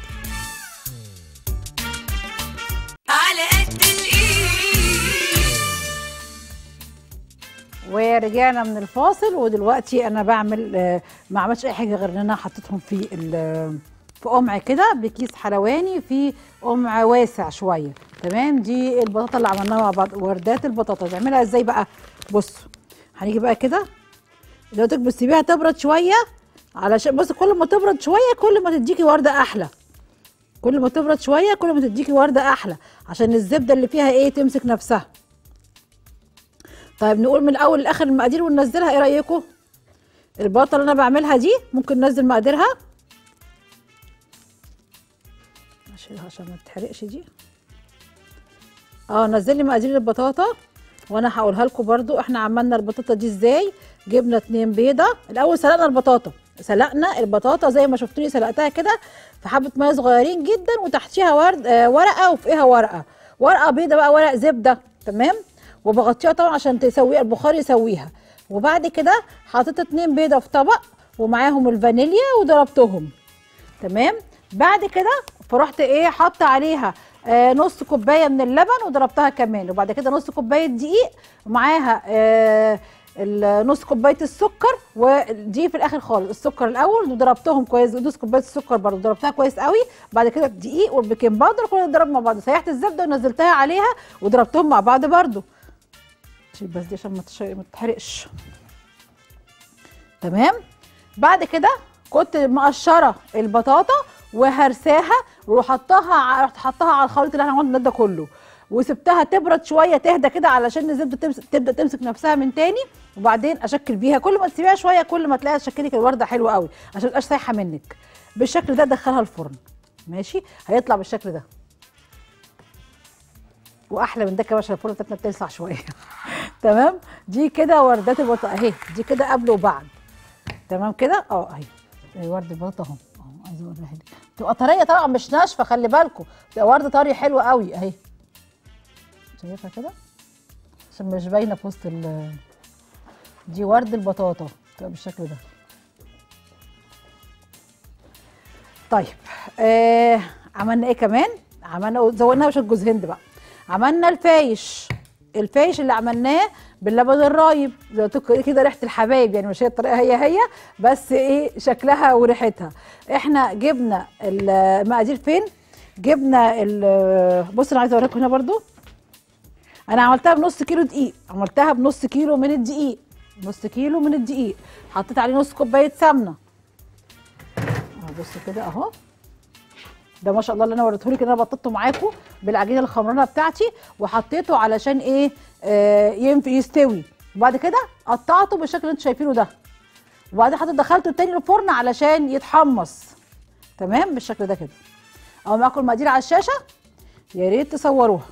على قد ورجعنا من الفاصل. ودلوقتي انا بعمل ما عملتش اي حاجه غير ان انا حطيتهم في قمع كده بكيس حلواني، في قمع واسع شويه، تمام. دي البطاطا اللي عملناها مع بعض، وردات البطاطا. تعملها ازاي بقى؟ بصوا، هنيجي بقى كده دلوقتي بتسيبيها تبرد شويه، علشان بص كل ما تبرد شويه كل ما تديكي ورده احلى. كل ما تبرد شويه كل ما تديكي ورده احلى، عشان الزبده اللي فيها ايه؟ تمسك نفسها. طيب نقول من الاول لاخر المقادير وننزلها، ايه رايكم؟ البطاطا اللي انا بعملها دي ممكن ننزل مقاديرها عشان ما تتحرقش دي. نزل لي مقادير البطاطا وانا هقولها لكم برضو. احنا عملنا البطاطا دي ازاي؟ جبنا 2 بيضه. الاول سلقنا البطاطا زي ما شفتوني سلقتها كده في حبه ميه صغيرين جدا، وتحتيها ورقه، وفوقيها ورقه بيضه بقى، ورق زبده، تمام. وبغطيها طبعا عشان تسويها البخار يسويها. وبعد كده حطيت 2 بيضه في طبق ومعاهم الفانيليا وضربتهم، تمام. بعد كده فرحت ايه؟ حاطه عليها نص كوبايه من اللبن وضربتها كمان. وبعد كده نص كوبايه دقيق ومعاها نص كوبايه السكر، ودي في الاخر خالص. السكر الاول وضربتهم كويس، نص كوبايه السكر برضه ضربتها كويس قوي. بعد كده الدقيق والبيكنج باودر كله ضرب مع بعض. سيحت الزبده ونزلتها عليها وضربتهم مع بعض برضه. بس دي عشان ما تتحرقش، تمام. بعد كده كنت مقشره البطاطا وهرساها ورحت حطها على الخليط اللي احنا عملناه ده كله، وسبتها تبرد شويه تهدى كده علشان الزبده تبدا تمسك نفسها من تاني. وبعدين اشكل بيها. كل ما تسيبيها شويه كل ما تلاقيها شكلك الورده حلوه قوي، عشان ما تبقاش سايحه منك. بالشكل ده دخلها الفرن، ماشي، هيطلع بالشكل ده. واحلى من ده كمان عشان الفرن بتاعتنا بتلسع شويه. تمام. دي كده وردات البطاطا اهي، دي كده قبل وبعد. تمام كده اهي ورد البطاطا اهو عايزه اوريها لك، بتبقى طريه طبعا مش ناشفه، خلي بالكم بتبقى ورده طري حلوه قوي اهي. شايفها كده عشان مش باينه في وسط دي ورد البطاطا بتبقى بالشكل ده. طيب عملنا ايه كمان؟ عملنا زودنا شويه جوز هند بقى. عملنا الفايش اللي عملناه باللبن الرايب زي ما قلت كده، ريحه الحبايب يعني، مش هي الطريقه هي بس ايه شكلها وريحتها. احنا جبنا المقادير فين؟ جبنا بص انا عايزه اوريكم هنا برضو. انا عملتها بنص كيلو دقيق، عملتها بنص كيلو من الدقيق، نص كيلو من الدقيق، حطيت عليه نص كوبايه سمنه. بص كده اهو، ده ما شاء الله اللي انا وريته لك، انا بططته معاكم بالعجينه الخمرانه بتاعتي وحطيته علشان ايه يستوي. وبعد كده قطعته بالشكل اللي انتوا شايفينه ده، وبعدين دخلته تاني الفرن علشان يتحمص. تمام بالشكل ده كده. اهو معاكم المقادير على الشاشه، يا ريت تصوروها.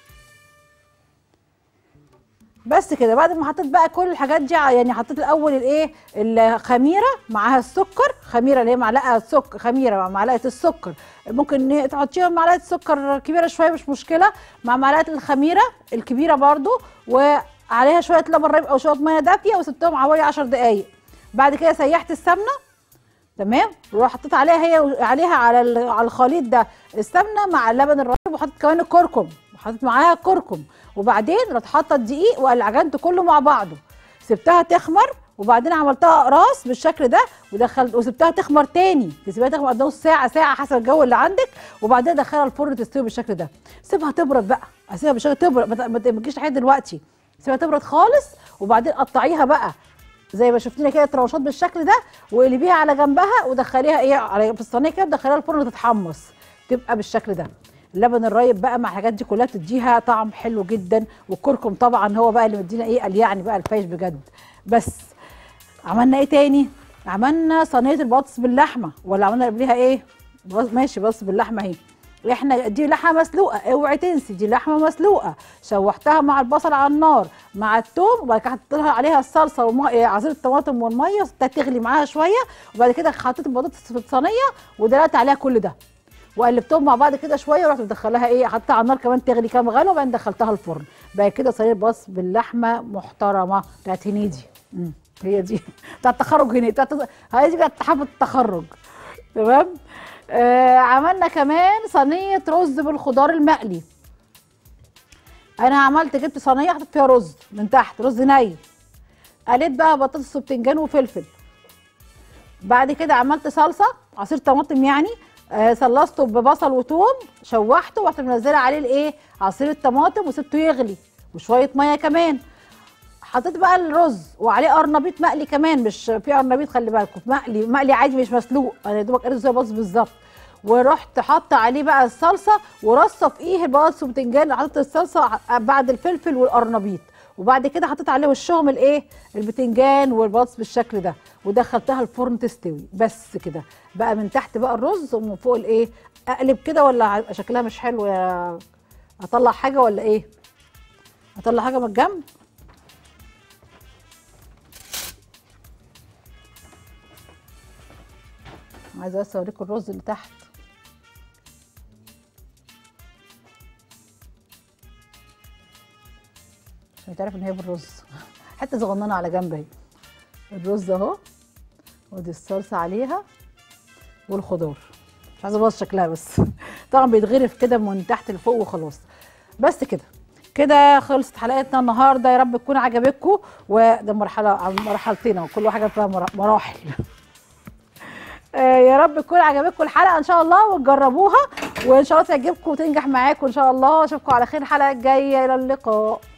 بس كده. بعد ما حطيت بقى كل الحاجات دي، يعني حطيت الاول الايه الخميره معاها السكر، خميره اللي هي معلقه سكر، خميره مع معلقه السكر، ممكن تحطيها معلقه سكر كبيره شويه مش مشكله، مع معلقه الخميره الكبيره برده، وعليها شويه لبن رايب او شويه ميه دافيه، وسبتهم حوالي 10 دقائق. بعد كده سيحت السمنه. تمام. وحطيت عليها على الخليط ده السمنه مع اللبن الرايب، وحطيت كمان الكركم، وحطيت معاها كركم، وبعدين رحت حاطه الدقيق وعجنت كله مع بعضه، سبتها تخمر، وبعدين عملتها اقراص بالشكل ده ودخلت وسبتها تخمر تاني، تسيبها تخمر قد نص ساعه ساعه حسب الجو اللي عندك، وبعدين ادخلها الفرن تستوي بالشكل ده. سيبها تبرد بقى، اسيبها بالشكل تبرد، ما تجيش لحد دلوقتي، سيبها تبرد خالص، وبعدين قطعيها بقى زي ما شفتينا كده تروشات بالشكل ده، وقلبيها على جنبها ودخليها ايه في الصينيه كده، ودخليها الفرن تتحمص، تبقى بالشكل ده. اللبن الرايب بقى مع الحاجات دي كلها تديها طعم حلو جدا، والكركم طبعا هو بقى اللي مدينا ايه قال يعني بقى الفايش بجد. بس عملنا ايه تاني؟ عملنا صينيه البطاطس باللحمه، ولا عملنا قبليها ايه؟ ماشي بطاطس باللحمه اهي. احنا دي لحمه مسلوقه، اوعي تنسي دي لحمه مسلوقه، شوحتها مع البصل على النار مع الثوم، وبعد كده حطيت لها عليها الصلصه وعصير الطماطم والميه، وسبتها تغلي معاها شويه، وبعد كده حطيت البطاطس في الصينيه ودلقت عليها كل ده، وقلبتهم مع بعض كده شويه، ورحت مدخلاها ايه حطيتها على النار كمان تغلي كام غلوه، وبعدين دخلتها الفرن. بقى كده صينيه بطاطس باللحمه محترمه بتاعت هنيدي. هي دي بتاعت التخرج هنيدي، هي دي بتاعت حفله التخرج. تمام. عملنا كمان صينيه رز بالخضار المقلي. انا جبت صينيه حطيت فيها رز من تحت، رز ني، قليت بقى بطاطس وبتنجان وفلفل. بعد كده عملت صلصه عصير طماطم يعني، صلصته ببصل وثوم، شوحته، ورحت منزله عليه الايه عصير الطماطم، وسبته يغلي وشويه ميه كمان. حطيت بقى الرز وعليه قرنبيط مقلي كمان، مش في قرنبيط خلي بالكم، مقلي عادي مش مسلوق، انا يا دوبك قريته زي البطاطس بالظبط. ورحت حاطه عليه بقى الصلصه، ورصه فيه البطاطس وبتنجان، حطيت الصلصه بعد الفلفل والقرنبيط، وبعد كده حطيت عليه وشهم الايه البتنجان والبطاطس بالشكل ده، ودخلتها الفرن تستوي. بس كده بقى من تحت بقى الرز، ومن فوق الايه اقلب كده، ولا شكلها مش حلو؟ يا اطلع حاجه ولا ايه؟ اطلع حاجه من الجنب. عايزه بس اوريكم الرز اللي تحت. عشان تعرف ان هي بالرز حته صغننه على جنب اهي. الرز اهو، ودي الصلصه عليها والخضار، مش عايزه ابوظ شكلها بس طبعا بيتغرف كده من تحت لفوق وخلاص. بس كده خلصت حلقتنا النهارده، يا رب تكون عجبتكم. وده مرحلتين وكل واحده فيها مراحل يا رب تكون عجبتكم الحلقه ان شاء الله، وتجربوها، وان شاء الله تعجبكم وتنجح معاكم ان شاء الله. اشوفكم على خير الحلقه الجايه، الى اللقاء.